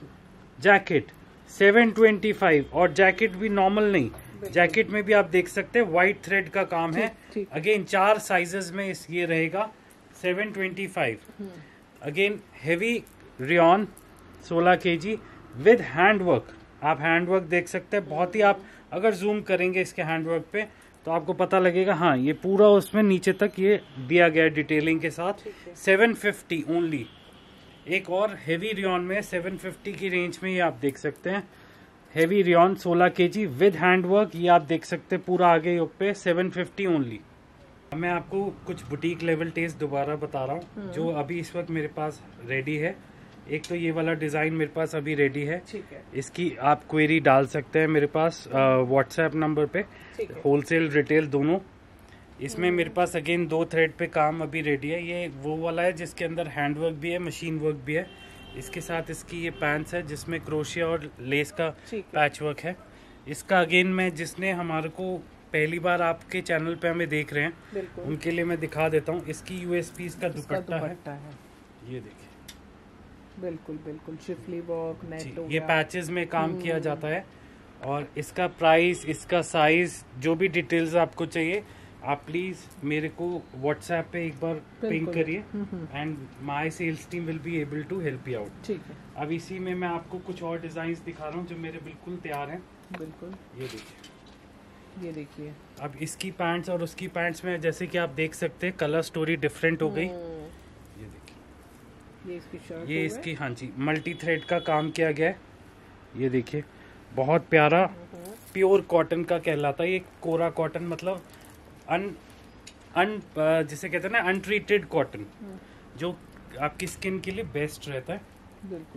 jacket seven twenty five, और जैकेट भी नॉर्मल नहीं, जैकेट में भी आप देख सकते हैं व्हाइट थ्रेड का काम है। अगेन चार साइजेस में इस ये रहेगा, seven twenty five. Again heavy rayon सोलह के जी विद हैंडवर्क, आप हैंडवर्क देख सकते हैं। बहुत ही आप अगर जूम करेंगे इसके हैंडवर्क पे तो आपको पता लगेगा, हाँ ये पूरा उसमें नीचे तक ये दिया गया डिटेलिंग के साथ। Seven fifty only. एक और हेवी रियॉन में सेवन फिफ्टी की रेंज में ये आप देख सकते हैं, हेवी रियॉन सोलह के जी विद हैंडवर्क, ये आप देख सकते हैं पूरा आगे योग पे, सेवन फिफ्टी ओनली। मैं आपको कुछ बुटीक लेवल टेस्ट दोबारा बता रहा हूँ जो अभी इस वक्त मेरे पास रेडी है। एक तो ये वाला डिजाइन मेरे पास अभी रेडी है, ठीक है। इसकी आप क्वेरी डाल सकते हैं मेरे पास व्हाट्सएप नंबर पे, होलसेल रिटेल दोनों। इसमें मेरे पास अगेन दो थ्रेड पे काम अभी रेडी है। ये वो वाला है जिसके अंदर हैंडवर्क भी है, मशीन वर्क भी है। इसके साथ इसकी ये पैंट्स है जिसमें क्रोशिया और लेस का पैच वर्क है। इसका अगेन मैं जिसने हमारे को पहली बार आपके चैनल पे हमें देख रहे हैं उनके लिए मैं दिखा देता हूँ। इसकी यूएसपी इसका दुपट्टा है, है। ये देखिए बिल्कुल बिल्कुल शिफली वर्क नेट हो ये पैचेस में काम किया जाता है। और इसका प्राइस, इसका साइज, जो भी डिटेल्स आपको चाहिए आप प्लीज मेरे को व्हाट्सएप पे एक बार पिंग करिए and my sales team will be able to help you out. ठीक है। अब इसी में मैं आपको कुछ और डिजाइन दिखा रहा हूँ जो मेरे बिल्कुल तैयार हैं। बिल्कुल। ये देखिए, ये देखिए। अब इसकी पैंट्स और उसकी पैंट्स में जैसे कि आप देख सकते हैं कलर स्टोरी डिफरेंट हो गई। ये देखिए, ये इसकी शर्ट, ये इसकी हाँ जी मल्टी थ्रेड का काम किया गया है। ये देखिए बहुत प्यारा प्योर कॉटन का कहलाता है ये, कोरा कॉटन मतलब अन अन जिसे कहते हैं ना अनट्रीटेड कॉटन, जो आपकी स्किन के लिए बेस्ट रहता है। बिल्कुल।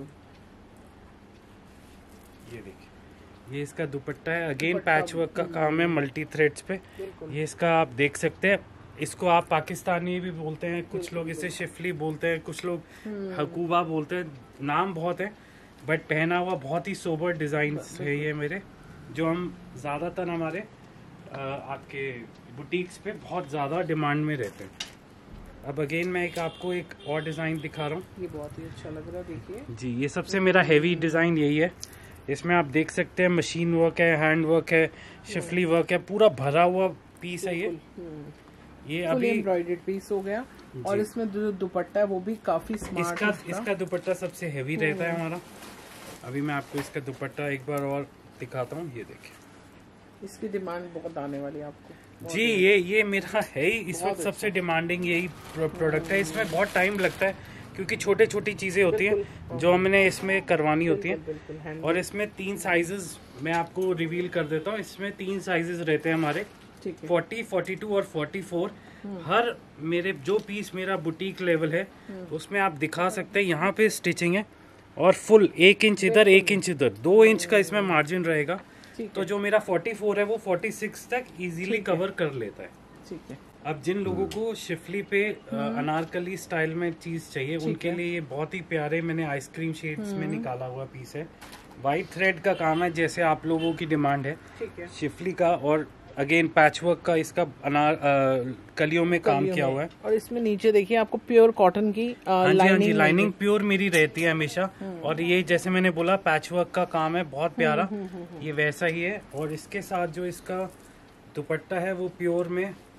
ये देखिए, ये इसका दुपट्टा है, अगेन पैच वर्क का काम है मल्टी थ्रेड्स पे। ये इसका आप देख सकते हैं, इसको आप पाकिस्तानी भी बोलते हैं, कुछ लोग इसे शिफली बोलते हैं, कुछ लोग हकूबा बोलते हैं, नाम बहुत है बट पहना हुआ बहुत ही सोबर डिजाइन है ये मेरे, जो हम ज्यादातर हमारे आ, आपके बुटीक्स पे बहुत ज्यादा डिमांड में रहते हैं। अब अगेन मैं एक आपको एक और डिजाइन दिखा रहा हूँ, ये बहुत ही अच्छा लग रहा है। देखिए जी, ये सबसे मेरा हेवी डिजाइन यही है। इसमें आप देख सकते हैं मशीन वर्क है, हैंड वर्क है, शिफली वर्क है, पूरा भरा हुआ पीस है ये। ये अभी एम्ब्रॉयडर्ड पीस हो गया और इसमें जो दुपट्टा है वो भी काफी स्मार्ट इसका है। इसका दुपट्टा सबसे हेवी रहता है हमारा। अभी मैं आपको इसका दुपट्टा एक बार और दिखाता हूँ। ये देखिए, इसकी डिमांड बहुत आने वाली है आपको जी। ये ये मेरा है ही इस वक्त सबसे डिमांडिंग यही प्रोडक्ट है। इसमें बहुत टाइम लगता है क्योंकि छोटे छोटी चीजें होती हैं जो हमने इसमें करवानी होती हैं। और इसमें तीन साइजेस मैं आपको रिवील कर देता हूँ। इसमें तीन साइजेस रहते हैं हमारे, फोर्टी, फोर्टी टू और फोर्टी फोर। हर मेरे जो पीस मेरा बुटीक लेवल है उसमें आप दिखा सकते हैं, यहाँ पे स्टिचिंग है और फुल एक इंच इधर एक इंच इधर, दो इंच का इसमें मार्जिन रहेगा। तो जो मेरा फोर्टी फोर है वो फोर्टी सिक्स तक इजीली कवर कर लेता है। ठीक है। अब जिन लोगों को शिफली पे अनारकली स्टाइल में चीज चाहिए उनके लिए ये बहुत ही प्यारे मैंने आइसक्रीम शेड्स में निकाला हुआ पीस है। वाइट थ्रेड का काम है जैसे आप लोगों की डिमांड है, है। शिफली का और अगेन पैचवर्क का इसका अनार आ, कलियों में काम किया हुआ है। और इसमें नीचे देखिए आपको प्योर कॉटन की हाँ जी हाँ जी लाइनिंग प्योर मेरी रहती है हमेशा। और ये जैसे मैंने बोला पैचवर्क का काम है बहुत प्यारा, ये वैसा ही है। और इसके साथ जो इसका दुपट्टा है वो प्योर में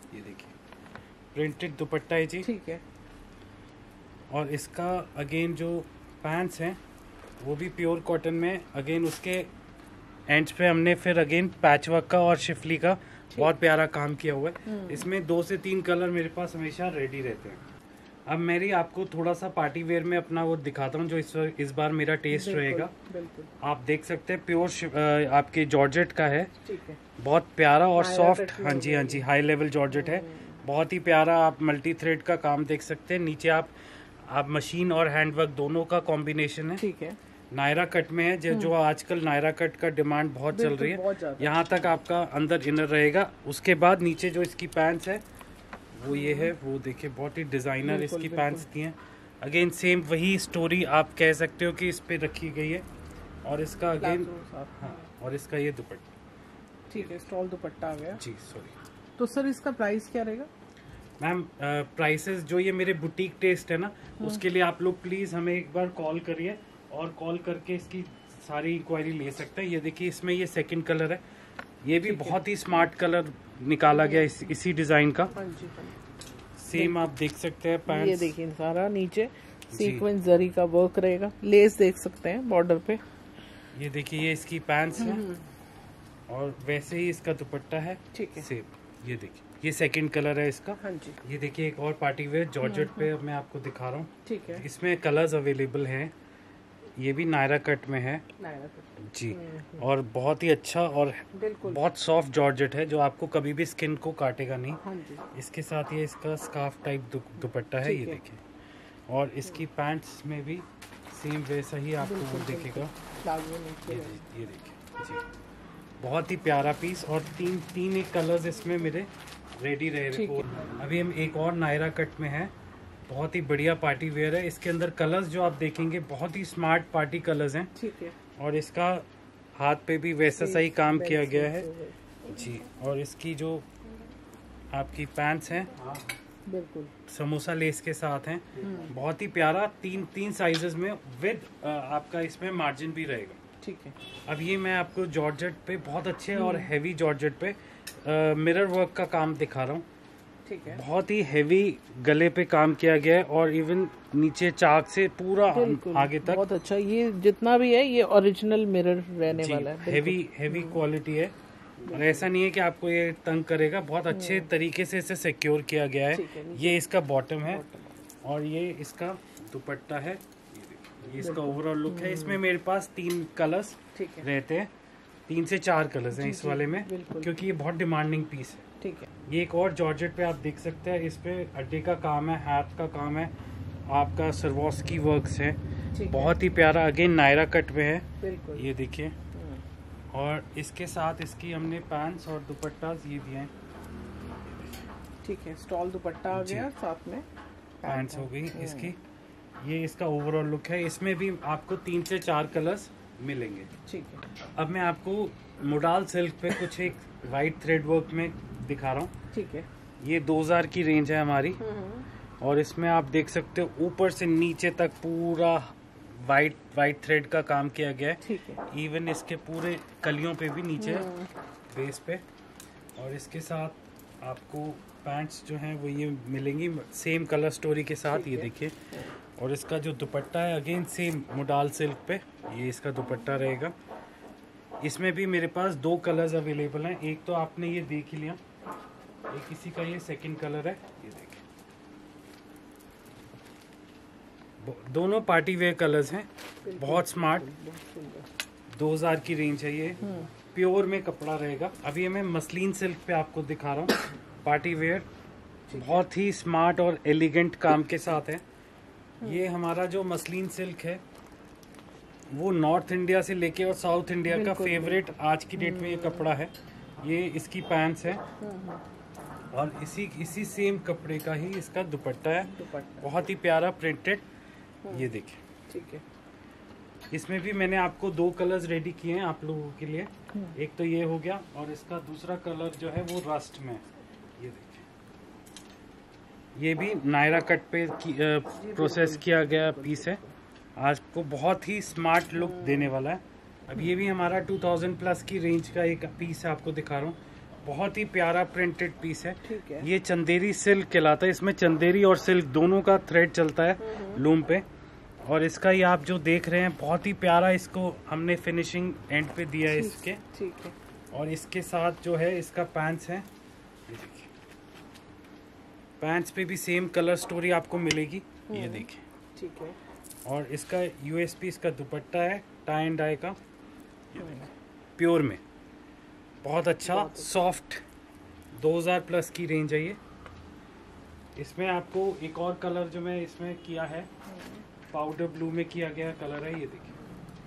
ये देखिए प्रिंटेड दुपट्टा है जी। ठीक है। और इसका अगेन जो पैंट्स हैं वो भी प्योर कॉटन में, अगेन उसके एंड्स पे हमने फिर अगेन पैच वर्क का और शिफली का बहुत प्यारा काम किया हुआ है। इसमें दो से तीन कलर मेरे पास हमेशा रेडी रहते हैं। अब मेरी आपको थोड़ा सा पार्टी वेयर में अपना वो दिखाता हूँ जो इस इस बार मेरा टेस्ट रहेगा। आप देख सकते हैं प्योर आपके जॉर्जेट का है, बहुत प्यारा और सॉफ्ट। हाँ जी हाँ जी, हाई लेवल जॉर्जेट है, बहुत ही प्यारा। आप मल्टी थ्रेड का काम देख सकते हैं। नीचे आप आप मशीन और हैंडवर्क दोनों का कॉम्बिनेशन है। ठीक है। नायरा कट में है, जो जो आजकल नायरा कट का डिमांड बहुत चल रही है। यहाँ तक आपका अंदर इनर रहेगा। उसके बाद नीचे जो इसकी पैंट्स है वो ये है, वो देखिए बहुत ही डिजाइनर इसकी पैंट्स की हैं। अगेन सेम वही स्टोरी आप कह सकते हो कि इस पे रखी गई है। और इसका अगेन हाँ, और इसका ये दुपट्टा। ठीक है, स्टॉल दुपट्टा आ गया जी। सॉरी, तो सर इसका प्राइस क्या रहेगा? मैम प्राइसेस जो ये मेरे बुटीक टेस्ट है ना, उसके लिए आप लोग प्लीज हमें एक बार कॉल करिए और कॉल करके इसकी सारी इंक्वायरी ले सकते हैं। ये देखिए इसमें ये सेकंड कलर है, ये भी बहुत ही स्मार्ट कलर निकाला गया इस, इसी डिजाइन का। सेम आप देख सकते हैं पैंट्स। ये देखिए सारा नीचे सीक्वेंस जरी का वर्क रहेगा, लेस देख सकते हैं बॉर्डर पे। ये देखिए ये इसकी पैंट्स है और वैसे ही इसका दुपट्टा है। ठीक है, सेम। ये देखिए ये सेकंड कलर है इसका। हाँ जी। ये देखिए एक और पार्टी वेयर जॉर्जेट पे मैं आपको दिखा रहा हूँ। ठीक है। इसमें कलर्स अवेलेबल हैं। ये भी नायरा कट में है। नायरा कट जी। और बहुत ही अच्छा और बहुत सॉफ्ट जॉर्जेट है जो आपको कभी भी स्किन को काटेगा नहीं। हाँ जी। इसके साथ ये इसका स्कार्फ टाइप दुपट्टा है, ये देखिए। और इसकी पैंट्स में भी सेम वैसा ही आपको वो दिखेगा। ये देखिए जी, बहुत ही प्यारा पीस। और तीन तीन एक कलर्स इसमें मेरे रेडी रहे। अभी हम एक और नायरा कट में है, बहुत ही बढ़िया पार्टी वेयर है। इसके अंदर कलर्स जो आप देखेंगे बहुत ही स्मार्ट पार्टी कलर्स हैं। ठीक है। और इसका हाथ पे भी वैसा सही काम किया गया है जी। और इसकी जो आपकी पैंट्स हैं बिल्कुल समोसा लेस के साथ हैं, बहुत ही प्यारा। तीन तीन साइजेस में विद आपका इसमें मार्जिन भी रहेगा। ठीक है। अब ये मैं आपको जॉर्जेट पे बहुत अच्छे और हैवी जॉर्जेट पे मिरर वर्क का काम दिखा रहा हूँ। ठीक है। बहुत ही हैवी गले पे काम किया गया है और इवन नीचे चाक से पूरा आगे तक बहुत अच्छा। ये जितना भी है ये ओरिजिनल मिरर रहने वाला है। हैवी हैवी क्वालिटी है और ऐसा नहीं है कि आपको ये तंग करेगा। बहुत अच्छे तरीके से इसे सिक्योर किया गया है। ये इसका बॉटम है और ये इसका दुपट्टा है। ये इसका ओवरऑल लुक है। इसमें मेरे पास तीन कलर्स रहते हैं, तीन से चार कलर्स हैं इस वाले में, क्योंकि ये बहुत डिमांडिंग पीस है। ठीक है। ये एक और जॉर्जेट पे आप देख सकते हैं, इस पे अड्डे का काम है, हाथ का काम है, आपका सरवॉस्की वर्क्स है, बहुत ही प्यारा। अगेन नायरा कट में है, ये देखिए। और इसके साथ इसकी हमने पैंट्स और दुपट्टास ये दिए हैं। ठीक है, स्टॉल दुपट्टा आ गया, साथ में पैंट्स हो गई इसकी। ये इसका ओवरऑल लुक है। इसमें भी आपको तीन से चार कलर्स मिलेंगे। ठीक है। अब मैं आपको मोडाल सिल्क पे कुछ एक वाइट थ्रेड वर्क में दिखा रहा हूँ। ठीक है। ये दो हजार की रेंज है हमारी और इसमें आप देख सकते हो ऊपर से नीचे तक पूरा वाइट वाइट थ्रेड का काम किया गया है। ठीक है। इवन इसके पूरे कलियों पे भी नीचे बेस पे। और इसके साथ आपको पैंट्स जो हैं वो ये मिलेंगी सेम कलर स्टोरी के साथ, ये देखिए। और इसका जो दुपट्टा है अगेन सेम मोडाल सिल्क पे, ये इसका दुपट्टा रहेगा। इसमें भी मेरे पास दो कलर्स अवेलेबल हैं। एक तो आपने ये देख ही लिया, एक इसी का ये सेकंड कलर है, ये देखिए। दोनों पार्टी वेयर कलर्स हैं, बहुत स्मार्ट। दो हजार की रेंज है ये, प्योर में कपड़ा रहेगा। अभी मैं मसलिन सिल्क पे आपको दिखा रहा हूँ, पार्टी वेयर, बहुत ही स्मार्ट और एलिगेंट काम के साथ है। ये हमारा जो मसलिन सिल्क है वो नॉर्थ इंडिया से लेके और साउथ इंडिया का फेवरेट आज की डेट में ये कपड़ा है। ये इसकी पैंट्स है और इसी इसी सेम कपड़े का ही इसका दुपट्टा है, बहुत ही प्यारा प्रिंटेड, ये देखिए। ठीक है। इसमें भी मैंने आपको दो कलर्स रेडी किए हैं आप लोगों के लिए। एक तो ये हो गया और इसका दूसरा कलर जो है वो रस्ट में, ये देखिए। ये भी नायरा कट पे की, आ, प्रोसेस किया गया पीस है, आपको बहुत ही स्मार्ट लुक देने वाला है। अब ये भी हमारा टू थाउजेंड प्लस की रेंज का एक पीस है, आपको दिखा रहा हूँ। बहुत ही प्यारा प्रिंटेड पीस है। ठीक है। ये चंदेरी सिल्क कहलाता है, इसमें चंदेरी और सिल्क दोनों का थ्रेड चलता है लूम पे। और इसका ये आप जो देख रहे हैं बहुत ही प्यारा, इसको हमने फिनिशिंग एंड पे दिया है इसके। ठीक है। और इसके साथ जो है इसका पैंट्स है, पैंट्स पे भी सेम कलर स्टोरी आपको मिलेगी, ये देखिए। ठीक है। और इसका यूएसपी इसका दुपट्टा है टाई एंड डाई का, प्योर में, बहुत अच्छा सॉफ्ट, दो हज़ार प्लस की रेंज है ये। इसमें आपको एक और कलर जो मैं इसमें किया है, पाउडर ब्लू में किया गया कलर है, ये देखिए।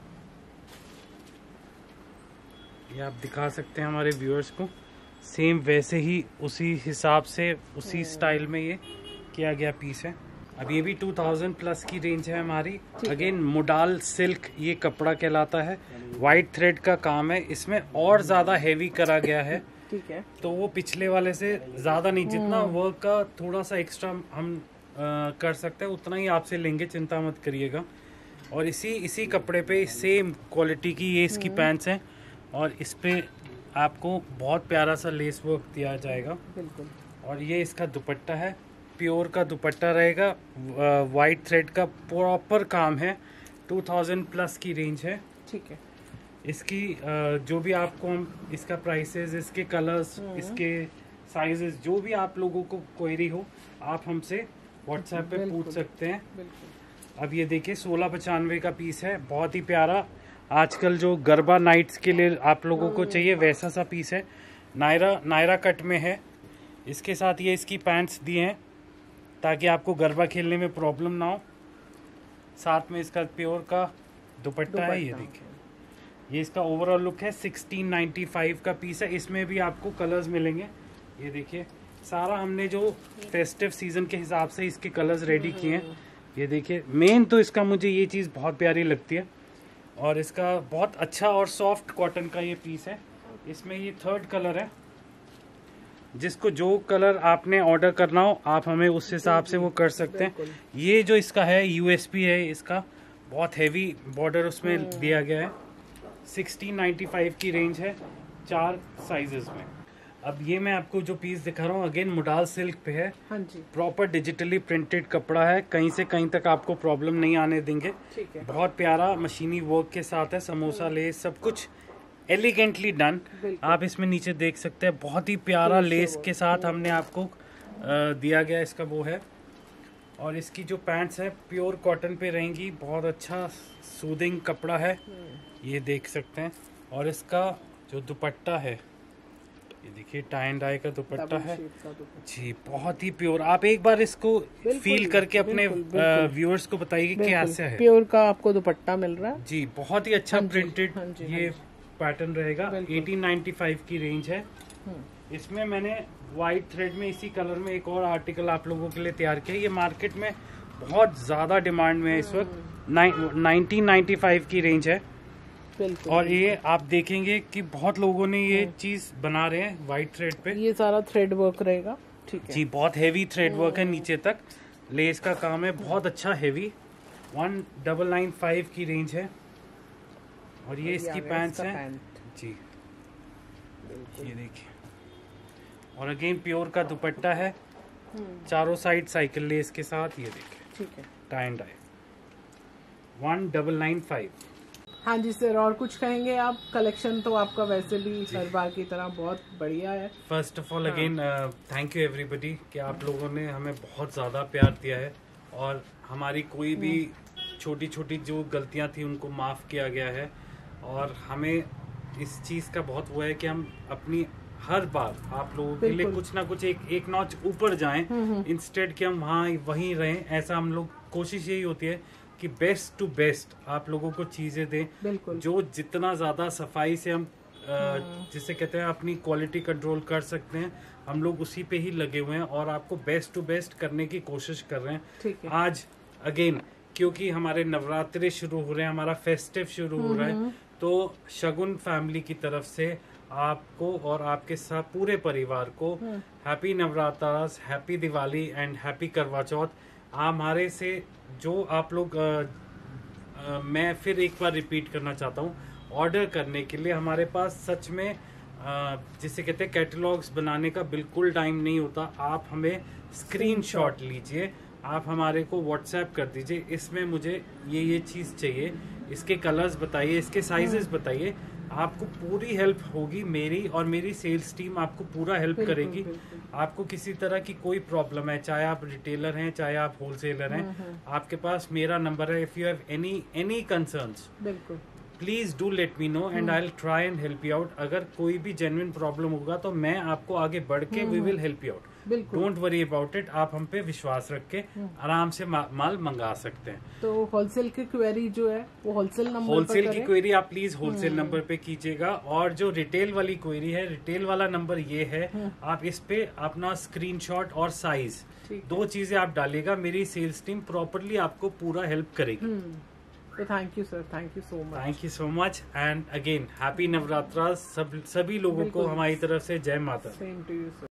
ये आप दिखा सकते हैं हमारे व्यूअर्स को, सेम वैसे ही उसी हिसाब से उसी स्टाइल में ये किया गया पीस है। अब ये भी टू थाउज़ेंड प्लस की रेंज है हमारी। अगेन मोडाल सिल्क ये कपड़ा कहलाता है, वाइट थ्रेड का काम है, इसमें और ज्यादा हैवी करा गया है। ठीक है। तो वो पिछले वाले से ज्यादा नहीं, जितना वर्क का थोड़ा सा एक्स्ट्रा हम आ, कर सकते हैं उतना ही आपसे लेंगे, चिंता मत करिएगा। और इसी इसी कपड़े पे सेम क्वालिटी की ये इसकी पैंट्स हैं, और इस पे आपको बहुत प्यारा सा लेस वर्क दिया जाएगा। बिल्कुल। और ये इसका दुपट्टा है, प्योर का दुपट्टा रहेगा, वाइट थ्रेड का प्रॉपर काम है, टू थाउज़ेंड प्लस की रेंज है। ठीक है। इसकी जो भी आपको हम इसका प्राइसेस, इसके कलर्स, इसके साइजेस, जो भी आप लोगों को क्वेरी हो आप हमसे व्हाट्सएप पे पूछ सकते हैं। बिल्कुल। अब ये देखिए सोलह पचानवे का पीस है, बहुत ही प्यारा, आजकल जो गरबा नाइट्स के लिए आप लोगों को चाहिए वैसा सा पीस है, नायरा नायरा कट में है। इसके साथ ये इसकी पैंट्स दिए हैं ताकि आपको गरबा खेलने में प्रॉब्लम ना हो। साथ में इसका प्योर का दुपट्टा है, ये देखिए। ये इसका ओवरऑल लुक है, सिक्सटीन नाइन्टी फाइव का पीस है। इसमें भी आपको कलर्स मिलेंगे, ये देखिए। सारा हमने जो फेस्टिव सीजन के हिसाब से इसके कलर्स रेडी किए हैं, ये देखिए। मेन तो इसका मुझे ये चीज़ बहुत प्यारी लगती है, और इसका बहुत अच्छा और सॉफ्ट कॉटन का ये पीस है। इसमें ये थर्ड कलर है, जिसको जो कलर आपने ऑर्डर करना हो आप हमें उस हिसाब से वो कर सकते हैं। ये जो इसका है यूएसपी है, इसका बहुत हैवी बॉर्डर उसमें दिया गया है। सिक्सटीन नाइन्टी फाइव की रेंज है, चार साइजेस में। अब ये मैं आपको जो पीस दिखा रहा हूँ अगेन मोडाल सिल्क पे है। हाँ जी। प्रॉपर डिजिटली प्रिंटेड कपड़ा है, कहीं से कहीं तक आपको प्रॉब्लम नहीं आने देंगे। ठीक है। बहुत प्यारा मशीनी वर्क के साथ है, समोसा लेस सब कुछ एलिगेंटली डन। आप इसमें नीचे देख सकते हैं, बहुत ही प्यारा लेस के साथ हमने आपको दिया गया इसका वो है। और इसकी जो पैंट्स है प्योर कॉटन पे रहेंगी, बहुत अच्छा सूदिंग कपड़ा है, ये देख सकते हैं। और इसका जो दुपट्टा है, ये देखिए टाई एंड डाई का दुपट्टा है जी, बहुत ही प्योर। आप एक बार इसको फील करके अपने व्यूअर्स को बताइए कि कैसा है। प्योर का आपको दुपट्टा मिल रहा है जी, बहुत ही अच्छा प्रिंटेड ये पैटर्न रहेगा। एटीन नाइन्टी फाइव की रेंज है। इसमें मैंने वाइट थ्रेड में इसी कलर में एक और आर्टिकल आप लोगों के लिए तैयार किया। ये मार्केट में बहुत ज्यादा डिमांड में है इस वक्त, नाइनटीन नाइन्टी फाइव की रेंज है। और ये आप देखेंगे कि बहुत लोगों ने ये चीज बना रहे हैं वाइट थ्रेड पे। ये सारा थ्रेड वर्क रहेगा। ठीक है जी, बहुत हैवी थ्रेड वर्क है, नीचे तक लेस का काम है, बहुत अच्छा heavy. One double nine five की रेंज है। और ये इसकी पैंट्स हैं जी, ये देखिए। और अगेन प्योर का दुपट्टा है, चारों साइड साइकिल लेस के साथ, ये देखिए। ठीक है। Tie and dye, one double nine five. हाँ जी सर, और कुछ कहेंगे आप? कलेक्शन तो आपका वैसे भी हर बार की तरह बहुत बढ़िया है। First of all again thank you everybody कि आप लोगों ने हमें बहुत ज़्यादा प्यार दिया है, और हमारी कोई भी छोटी छोटी जो गलतियां थी उनको माफ़ किया गया है। और हमें इस चीज़ का बहुत वो है कि हम अपनी हर बार आप लोगों के लिए कुछ ना कुछ एक एक नॉच ऊपर जाएं, इंस्टेड कि हम वहाँ वहीं रहें। ऐसा हम लोग कोशिश यही होती है कि बेस्ट टू बेस्ट आप लोगों को चीजें दें, जो जितना ज्यादा सफाई से हम जिसे कहते हैं अपनी क्वालिटी कंट्रोल कर सकते हैं, हम लोग उसी पे ही लगे हुए हैं और आपको बेस्ट टू बेस्ट करने की कोशिश कर रहे हैं। आज अगेन क्योंकि हमारे नवरात्रे शुरू हो रहे हैं, हमारा फेस्टिव शुरू हो रहा है, तो शगुन फैमिली की तरफ से आपको और आपके साथ पूरे परिवार को happy Navratras, happy Diwali and happy Karva Chauth. हमारे से जो आप लोग आ, आ, मैं फिर एक बार रिपीट करना चाहता हूँ, ऑर्डर करने के लिए हमारे पास सच में जिसे कहते हैं कैटलॉग्स बनाने का बिल्कुल टाइम नहीं होता, आप हमें स्क्रीनशॉट लीजिए, आप हमारे को व्हाट्सएप कर दीजिए, इसमें मुझे ये ये चीज चाहिए, इसके कलर्स बताइए, इसके साइजेस बताइए, आपको पूरी हेल्प होगी मेरी, और मेरी सेल्स टीम आपको पूरा हेल्प करेगी। आपको किसी तरह की कोई प्रॉब्लम है, चाहे आप रिटेलर हैं चाहे आप होलसेलर हैं, आपके पास मेरा नंबर है। If you have any any concerns, बिल्कुल please do let me know and I will try and help you out. अगर कोई भी जेन्युइन प्रॉब्लम होगा तो मैं आपको आगे बढ़ के we will help you out. Don't worry about it, आप हम पे विश्वास रख के आराम से मा, माल मंगा सकते हैं। तो होलसेल की क्वेरी जो है वो होलसेल नंबर होलसेल की क्वेरी आप प्लीज होलसेल नंबर पे कीजिएगा, और जो रिटेल वाली क्वेरी है, रिटेल वाला नंबर ये है, आप इस पे अपना स्क्रीनशॉट और साइज दो चीजें आप डालिएगा, मेरी सेल्स टीम प्रॉपरली आपको पूरा हेल्प करेगी। तो thank you sir, thank you so much. Thank you so much and again happy Navratra सब सभी लोगों को हमारी तरफ से। जय माता। Same to you sir.